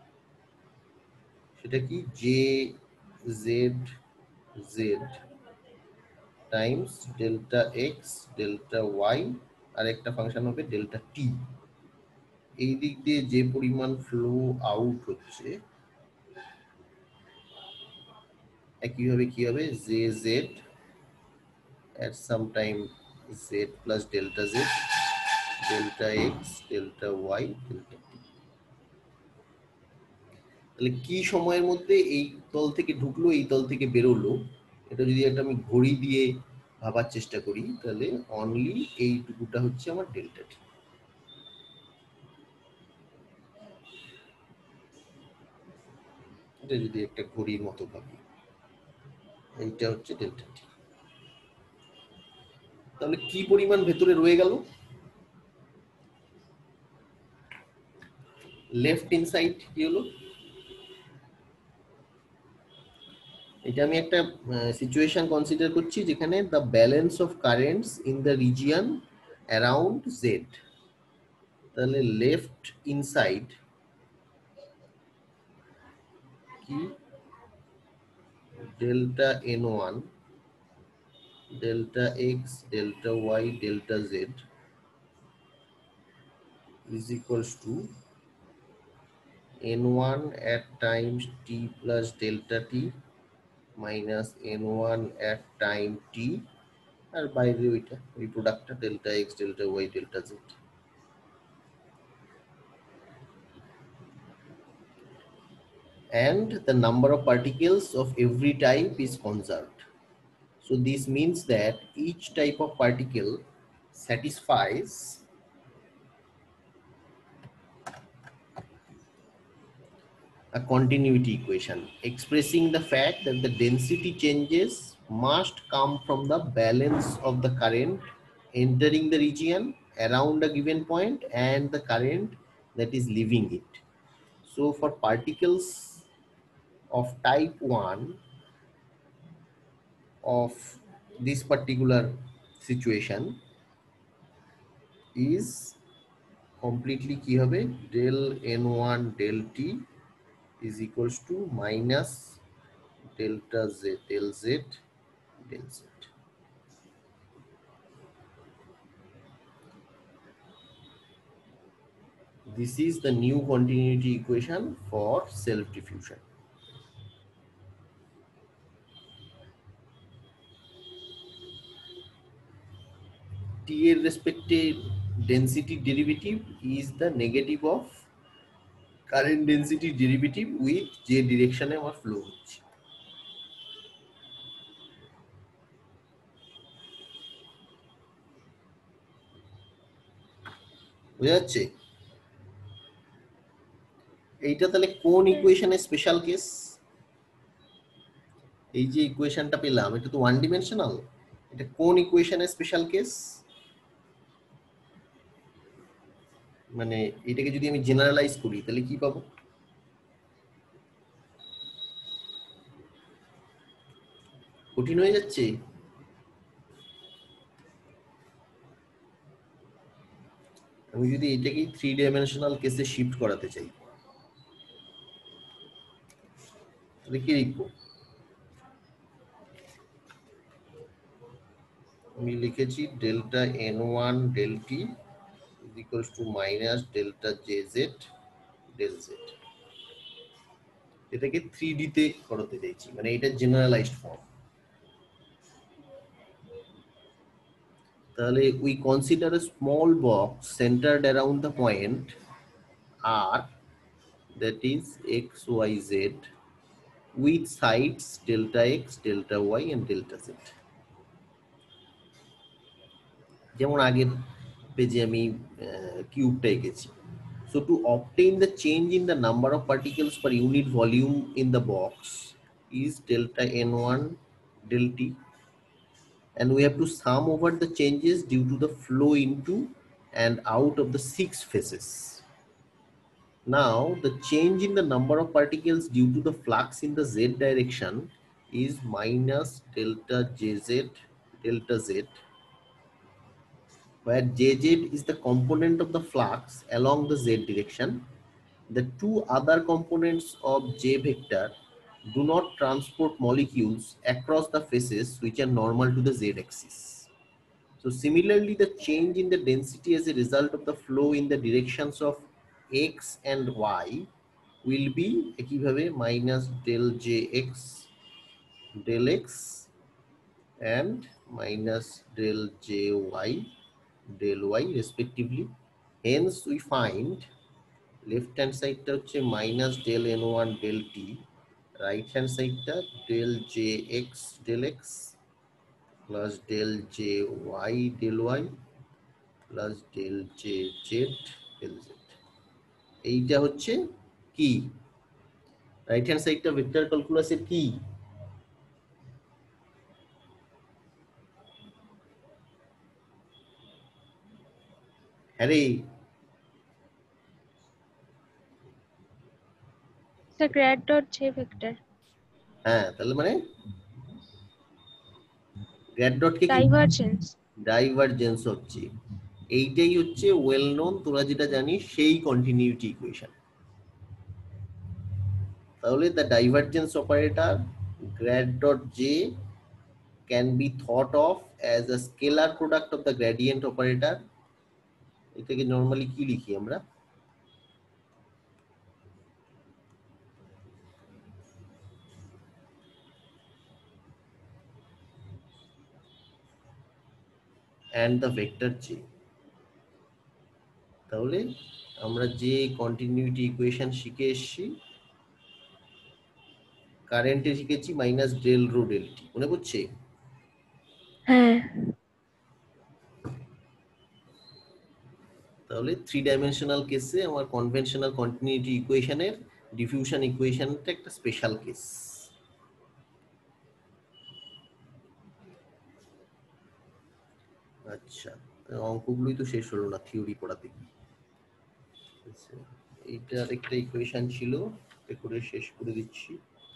সেটা কি J Z Z times delta X delta Y আর একটা ফাংশন হবে ডেল্টা টি। এই দিক দিয়ে যে পরিমাণ ফ্লো আউট হচ্ছে, একইভাবে কি হবে J Z at some time z plus delta z delta x delta y delta t। তাহলে কি সময়ের মধ্যে এই তল থেকে ঢুকলো এই তল থেকে বেরোলো, এটা যদি একটা আমি ঘড়ি দিয়ে ভাবার চেষ্টা করি, তাহলে অনলি এইটুকুটা হচ্ছে আমার ডেল্টা টি। এটা যদি একটা ঘড়ির মতো ভাবি, এইটা হচ্ছে ডেল্টা টি। তাহলে কি পরিমাণ ভেতরে রয়ে গেল, লেফট ইনসাইড কি হলো, এটা আমি একটা সিচুয়েশন কনসিডার করছি যেখানে the balance of currents in the region around Z. তাহলে লেফট ইনসাইড কি delta n1 delta X delta Y delta Z is equals to n1 at times t plus delta t minus n1 at time t আর বাইরে ওইটা ওই প্রোডাক্টটা delta X delta Y delta Z. And the number of particles of every type is conserved. So this means that each type of particle satisfies a continuity equation expressing the fact that the density changes must come from the balance of the current entering the region around a given point and the current that is leaving it. So for particles of type 1 of this particular situation is completely কি হবে del n1 del t is equals to minus delta z del z del z. This is the new continuity equation for self diffusion. T এর respective density derivative is the negative of current density derivative with যে ডিরেকশনে আমার flow হচ্ছে। বুঝা যাচ্ছে? এইটা তাহলে কোন ইকুয়েশনের স্পেশাল কেস? এই যে ইকুয়েশনটা পেলাম এটা তো ওয়ান ডিমেনশনাল, এটা কোন ইকুয়েশনের স্পেশাল কেস? মানে এটাকে যদি আমি জেনারেলাইজ করি তাহলে কি পাবো? কঠিন হয়ে যাচ্ছে। আমি যদি এটাকে থ্রি ডাইমেনশনাল কেসে শিফট করাতে চাই তাহলে কি লিখবো? আমি লিখেছি delta N one del T is equals to minus delta J Z del Z. এটাকে থ্রি ডিতে করাতে চাইছি, মানে এটা জেনারেলাইজড ফর্ম। তাহলে we consider a small box centered around the point R, that is x, y, z, with sides delta x, delta y and delta z. যেমন আগের পেজে আমি কিউবটা এঁকেছি। So to obtain the change in the number of particles per unit volume in the box is delta n1 del t, and we have to sum over the changes due to the flow into and out of the 6 faces. Now the change in the number of particles due to the flux in the z direction is minus delta jz delta z, where jz is the component of the flux along the z direction. The two other components of j vector do not transport molecules across the faces which are normal to the z axis. So similarly, the change in the density as a result of the flow in the directions of x and y will be ekibhabe minus del jx del x and minus del jy del y respectively. Hence we find left hand side টা হচ্ছে minus del n1 del t, right hand side টা del jx del x plus del jy del y plus del jz del z. এইটা হচ্ছে কি right hand সাইডটা vector ক্যালকুলাসের কি? হ্যাঁ sir grad dot J vector হ্যাঁ, তাহলে মানে গ্র্যাড ডট কে কি ডাইভারজেন্স। ডাইভারজেন্স হচ্ছে, এইটাই হচ্ছে ওয়েল নোন, তোরা যেটা জানিস সেই কন্টিনিউটি ইকুয়েশন। তাহলে the divergence operator grad dot J can be thought of as a scalar product of the gradient operator. এটাকে নর্মালি কি লিখি আমরা? and the vector j. তাহলে আমরা যে কন্টিনিউটি ইকুয়েশন শিখে এসেছি, কারেন্টে শিখেছি minus del rho del T, মনে পড়ছে? হ্যাঁ তাহলে থ্রি ডাইমেনশনাল কেসে আমার কনভেনশনাল কন্টিনিউটি ইকুয়েশনের ডিফিউশন ইকুয়েশনটা একটা স্পেশাল কেস। আচ্ছা, অঙ্কগুলোই তো শেষ হলো না থিওরি পড়াতে গিয়ে। এইটা আরেকটা ইকুয়েশন ছিল, এটা করে শেষ করে দিচ্ছি।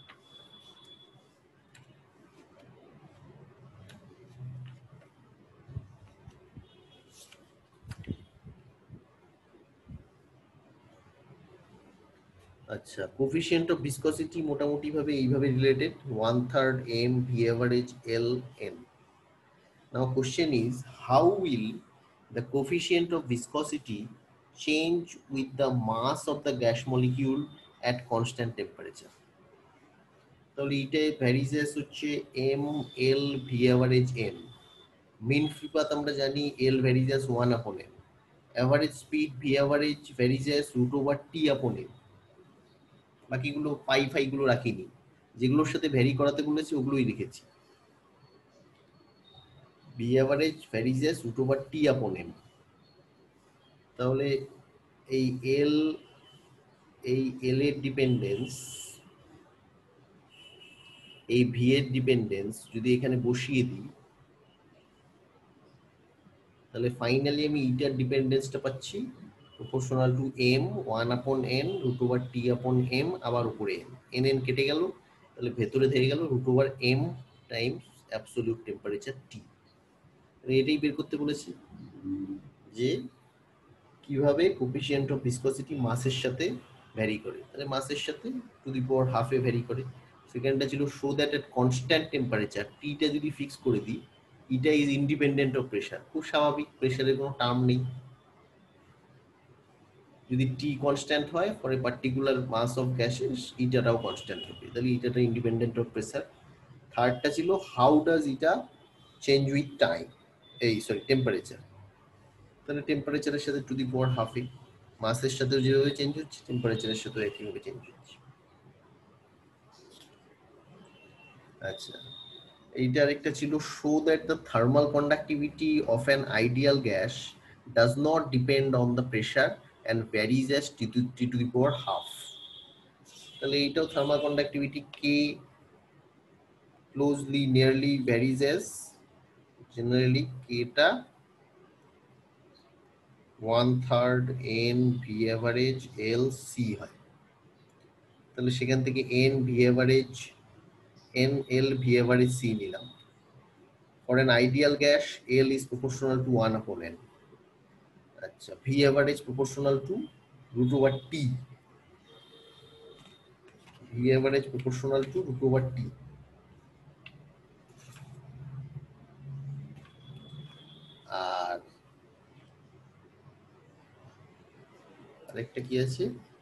আচ্ছা, কোফিশিয়েন্ট অফ ভিসকসিটি মোটামুটি ভাবে এইভাবে related, 1/3 m v average l n. Now question is, how will the coefficient of viscosity change with the mass of the gas molecule at constant temperature? তাহলে এটা ভ্যারিজেস হচ্ছে m l v average n। Mean free path আমরা জানি l varies 1/n, average speed v average varies √t upon n। বাকিগুলো পাই phi গুলো রাখিনি, যেগুলোর সাথে ভ্যারি করাতে বলেছি ওগুলোই লিখেছি। v average varies √t upon n। তাহলে এই l এর ডিপেন্ডেন্স এই ভি এর ডিপেন্ডেন্স যদি এখানে বসিয়ে দিই, তাহলে ফাইনালি আমি ইটার ডিপেন্ডেন্সটা পাচ্ছি proportional to M 1/n √t/m, আবার উপরে এন কেটে গেল, তাহলে ভেতরে থেকে গেল √m times absolute temperature T. এটাই বের করতে বলেছি যে কিভাবে কোফিশিয়েন্ট অফ ভিসকসিটি মাসের সাথে ভ্যারি করে। তাহলে মাসের সাথে টু দি পাওয়ার হাফে ভ্যারি করে। সেকেন্ডটা ছিল show that at constant temperature টিটা যদি ফিক্স করে দিই, eta is independent of pressure. খুব স্বাভাবিক, প্রেশারের কোনো টার্ম নেই। যদি টি কনস্ট্যান্ট হয় for a particular mass of gases, ইটাটাও কনস্ট্যান্ট হবে, তাহলে ইটাটা ইন্ডিপেন্ডেন্ট অফ প্রেশার। থার্ডটা ছিল how does eta change with time, temperature. তাহলে টেম্পারেচারের সাথে টু দি পাওয়ার হাফে, মাসের সাথেও যেভাবে চেঞ্জ হচ্ছে টেম্পারেচারের সাথেও একইভাবে চেঞ্জ হচ্ছে। আচ্ছা, এইটার একটা ছিল show that the thermal conductivity of an ideal gas does not depend on the pressure and varies as T to the power half. তাহলে এইটাও থার্মাল কন্ডাক্টিভিটি কে closely nearly varies as, generally কেটা 1/3 n v average l c হয়। তাহলে সেখান থেকে n v average n l v average c নিলাম। For an ideal gas, l is proportional to 1/n. আচ্ছা, v average proportional to √t, v average proportional to √t। আর আরেকটা কি আছে,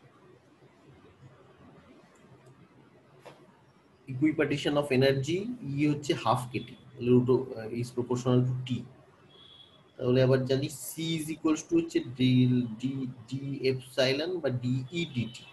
ইকুইপার্টিশন of energy, E হচ্ছে half KT, root is proportional to T. তাহলে আবার জানি C is equals to হচ্ছে D epsilon বা DE DT,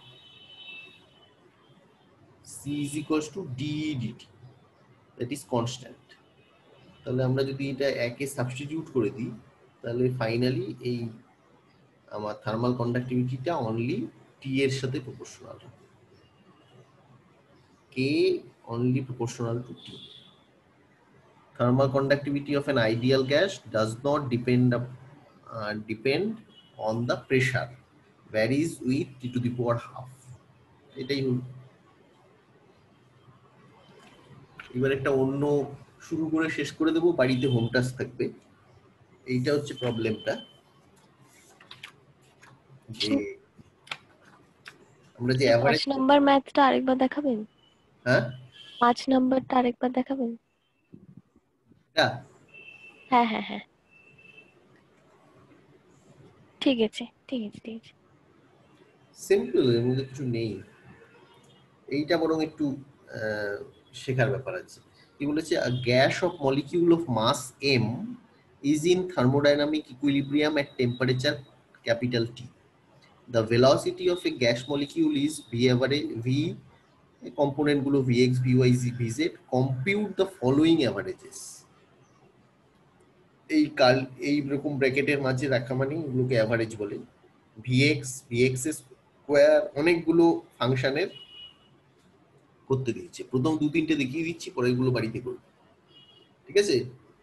C is equals to DE DT, that is constant. তাহলে আমরা যদি এটা একে সাবস্টিটিউট করে দিই, তাহলে ফাইনালি এই আমার থার্মাল কন্ডাক্টিভিটিটা অনলি টি এর সাথে প্রপোর্শনাল হবে, K only proportional to T. Thermal conductivity of an ideal gas does not depend on the pressure, varies with t to the power half. এটাই হল। এবার একটা অন্য শুরু করে শেষ করে দেবো, বাড়িতে হোম টাস্ক থাকবে। এইটা হচ্ছে প্রবলেমটা, যে আমরা যে 5 এভারেজ, নাম্বার ম্যাথটা আরেকবার দেখাবেন? হ্যাঁ 5 নাম্বারটা আরেকবার দেখাবেন? হ্যাঁ হ্যাঁ হ্যাঁ, ঠিক আছে ঠিক আছে ঠিক আছে। সিম্পল, এর মধ্যে কিছু নেই। এইটা বরং একটু শেখার ব্যাপার আছে। কি বলেছে, a gas of molecule of mass m is in thermodynamic equilibrium at temperature capital T. The velocity of a gas molecule is v average, v component গুলো vx, vy, vz. Compute the following averages. এই রকম ব্র্যাকেটের মাঝে রাখা মানে এগুলোকে average বলে। vx, vx square, অনেকগুলো ফাংশনের করতে দিয়েছে। প্রথম 2-3টে দেখিয়ে দিচ্ছি, পরে এগুলো বাড়িতে করব, ঠিক আছে?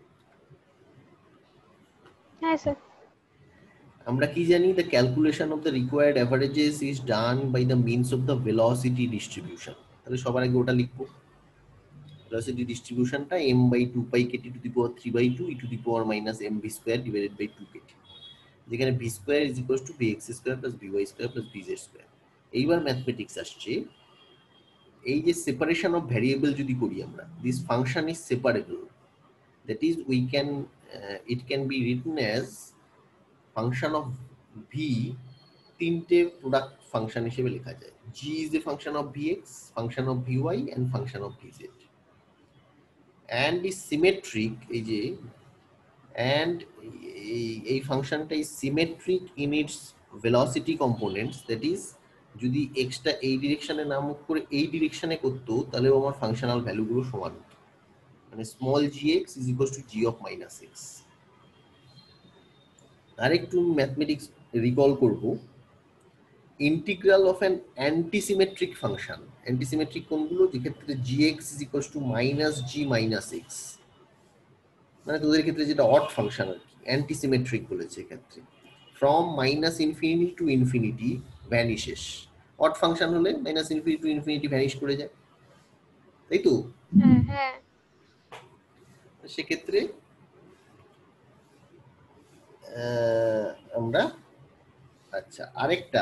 হ্যাঁ স্যার। আমরা কি জানি, the calculation of the required averages is done by the means of the velocity distribution। তাহলে সবার আগে ওটা লিখবো, velocity distributionটা m by 2 pi kt to the power 3/2 e to the power minus mv square divided by 2 kt, যেখানে v square is equals to vx square plus vy square plus vz square। এইবার mathematics আসছে, এই যে separation of variable যদি করি আমরা, this function is separable, that is we can it can be written as function of V, তিনটে product function হিসেবে লেখা যায়। G is a function of VX, function of VY and function of VZ, and is symmetric. এই যে and এই ফাংশনটা is symmetric in its velocity components, that is যদি এক্সটা এই ডিরেকশনে না মুভ করে এই ডিরেকশনে করতো, তাহলেও আমার ফাংশনাল ভ্যালুগুলো সমান হতো, মানে small gx is equal to g of minus X. আরেকটু ম্যাথমেটিক্স রিকল করব, integral of an antisymmetric function, antisymmetric কোনগুলো? যে ক্ষেত্রে gx is equals to minus g minus x, মানে তোদের ক্ষেত্রে যেটা অড ফাংশন আর কি, অ্যান্টিসিমেট্রিক বলেছে এক্ষেত্রে। From minus infinity to infinity vanishes. Odd function হলে minus infinity to infinity vanish করে যায়, তাই তো? হ্যাঁ হ্যাঁ। সেক্ষেত্রে আমরা আচ্ছা আরেকটা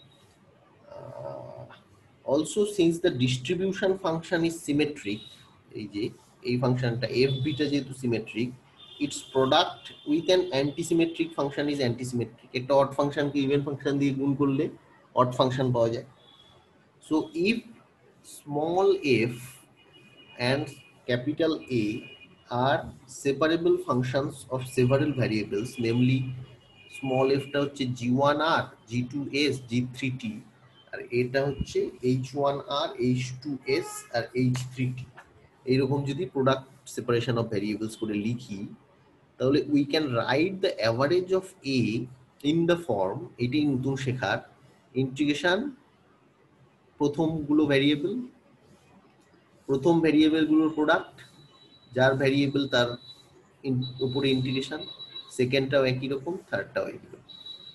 also since the distribution function is symmetric, এই যে এই ফাংশনটা এফ বিটা যেহেতু symmetric, it's product with an antisymmetric function is antisymmetric. একটা অড ফাংশনকে ইভেন ফাংশন দিয়ে গুণ করলে অড ফাংশন পাওয়া যায়। So if small F and capital A are separable functions of several variables, namely small f টা হচ্ছে g1r, g2s, g3t, আর এটা হচ্ছে h1r, h2s আর h3t। এইরকম যদি প্রোডাক্ট সেপারেশন অফ ভ্যারিয়েবলস করে লিখি, তাহলে we can write the average of a in the form, এটাই নতুন শেখার, ইন্টিগ্রেশন প্রথমগুলো ভ্যারিয়েবল, প্রথম ভ্যারিয়েবলগুলোর প্রোডাক্ট, যার ভ্যারিয়েবল তার উপরে ইন্টিগ্রেশন, সেকেন্ডটাও একই রকম, থার্ডটাও একই রকম।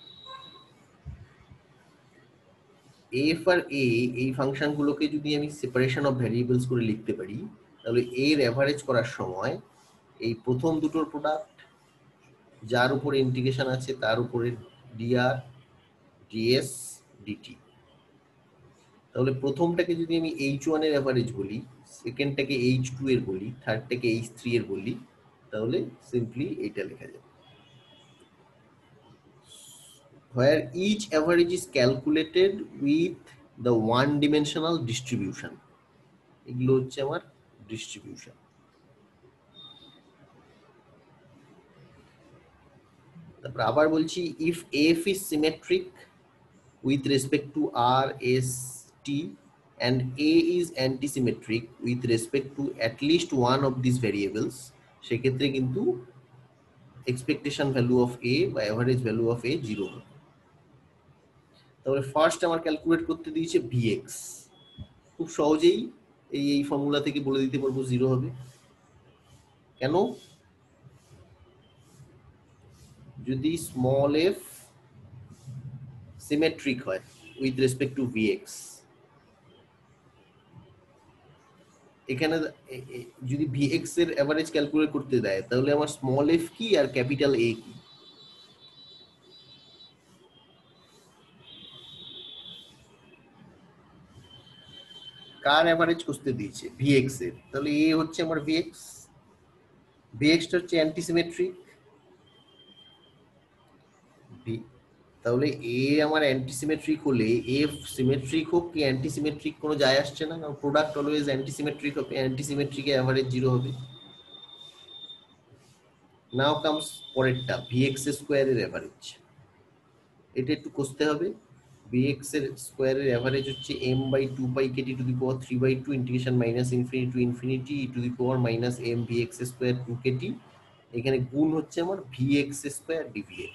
এফ আর এ এই ফাংশনগুলোকে যদি আমি সেপারেশন অফ ভ্যারিয়েবলস করে লিখতে পারি, তাহলে এর অ্যাভারেজ করার সময় এই প্রথম দুটোর প্রোডাক্ট, যার উপরে ইন্টিগ্রেশন আছে তার উপরে ডিআর, ডিএস, ডিটি। তাহলে প্রথমটাকে যদি আমি h1 এর অ্যাভারেজ বলি, সেকেন্ডটাকে h2 এর বলি, থার্ডটাকে h3 এর বলি, তাহলে সিম্পলি এটা লেখা যাবে। Where each average is calculated with the one dimensional distribution, এগুলো হচ্ছে আমার ডিস্ট্রিবিউশন। তারপর আবার বলছি, if f is symmetric with respect to r, s, t and a is antisymmetric with respect to at least one of these variables, সেক্ষেত্রে কিন্তু expectation value of a বা average value of a 0 হবে। তাহলে first আমার calculate করতে দিয়েছে vx, খুব সহজেই এই ফর্মুলা থেকে বলে দিতে পারবো 0 হবে। কেন? যদি স্মল এফ সিমেট্রিক হয় উইথ রেসপেক্ট টু vx, এখানে যদি vx এর এভারেজ ক্যালকুলেট করতে দেয়, তাহলে আমার স্মল এফ কি আর ক্যাপিটাল এ কি? কার এভারেজ করতে দিয়েছে? vx এর। তাহলে এ হচ্ছে আমার vx, vx টা হচ্ছে অ্যান্টিসিমেট্রিক, তাহলে এ আমার অ্যান্টিসিমেট্রিক হলে এফ সিমেট্রিক হোক কি অ্যান্টিসিমেট্রিক কোনো যায় আসছে না, কারণ প্রোডাক্ট অলওয়েজ অ্যান্টিসিমেট্রিক হবে, অ্যান্টিসিমেট্রিক এ এভারেজ 0 হবে। নাও কামস পরেরটা, vx স্কয়ারের এভারেজ। এটা একটু কষতে হবে। vx এর স্কয়ারের এভারেজ হচ্ছে m/2 pi kt to the power 3/2 integration minus infinity to infinity e to the power minus m vx square 2 kt। এখানে গুণ হচ্ছে আমার vx square dvx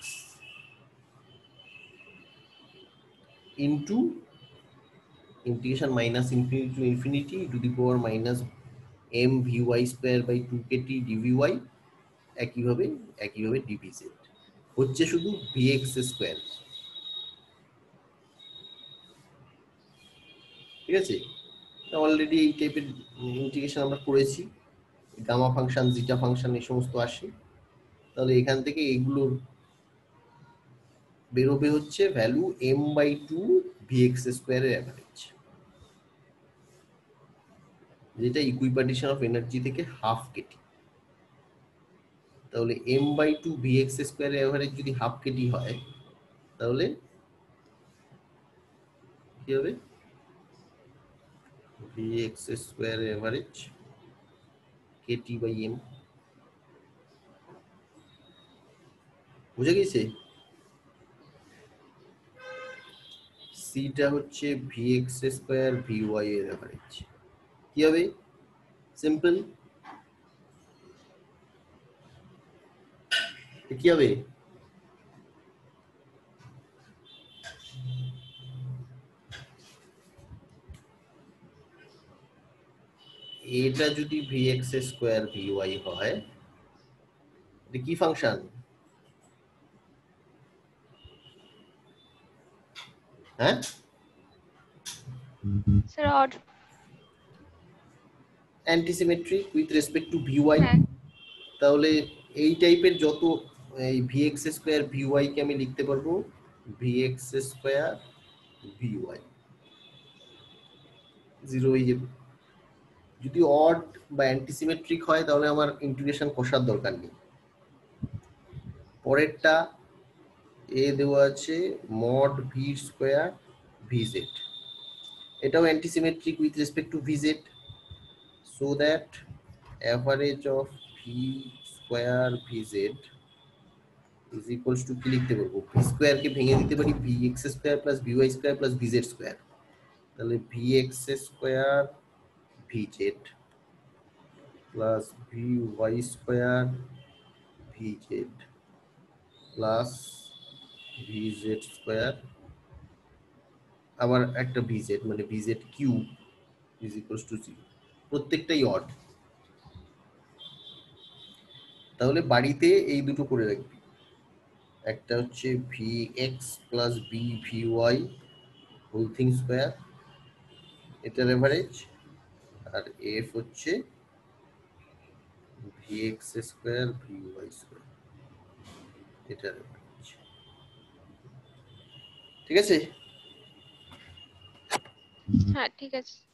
into integration minus infinity to infinity e to the power minus m vy square by 2 kt dvy, একইভাবে dvz হচ্ছে শুধু vx square. ঠিক আছে, already এই টাইপের ইন্টিগ্রেশন আমরা করেছি, গামা ফাংশন, জিটা ফাংশন এই সমস্ত আসে। তাহলে এখান থেকে এগুলোর বেরোবে হচ্ছে ভ্যালু m/2 vx স্কয়ারের অ্যাভারেজ, যেটা ইকুইপার্টিশন অফ এনার্জি থেকে হাফ কেটি। তাহলে m/2 vx স্কয়ারের অ্যাভারেজ যদি হাফ কেটি হয়, তাহলে কি হবে? vx স্কয়ারের অ্যাভারেজ kt/m। বুঝে গেছে? সিটা হচ্ছে vx স্কয়ার vy এর এভারেজ। কি হবে? সিম্পল, কি হবে? এটা যদি vx স্কয়ার vy হয়, এটা কি ফাংশন? হ্যাঁ, sir odd. Antisymmetric with respect to vy। হ্যাঁ তাহলে এই টাইপের যত এই vx স্কয়ার vy কে আমি লিখতে পারবো vx স্কয়ার vy, 0 হয়ে যাবে। যদি অড বা অ্যান্টিসিমেট্রিক হয় তাহলে আমার ইন্টিগ্রেশন কষার দরকার নেই। পরেরটা এ দেওয়া আছে মড ভি স্কয়ার ভিজেড, এটাও antisymmetric with respect to V Z, so that average of V square V Z is equals to কি লিখতে পারবো, ভি স্কয়ার কে ভেঙে দিতে পারি V X square plus V Y square plus V Z square. তাহলে V X square V Z plus V Y square V Z plus V Z square, আবার একটা ভিজেড মানে V Z cube is equals to 0। প্রত্যেকটাই অড। তাহলে বাড়িতে এই দুটো করে রাখবি, একটা হচ্ছে V X plus B V Y whole thing square, এটার এভারেজ, আর এফ হচ্ছে V X square V Y square, এটার এভারেজ। ঠিক আছে? হ্যাঁ ঠিক আছে।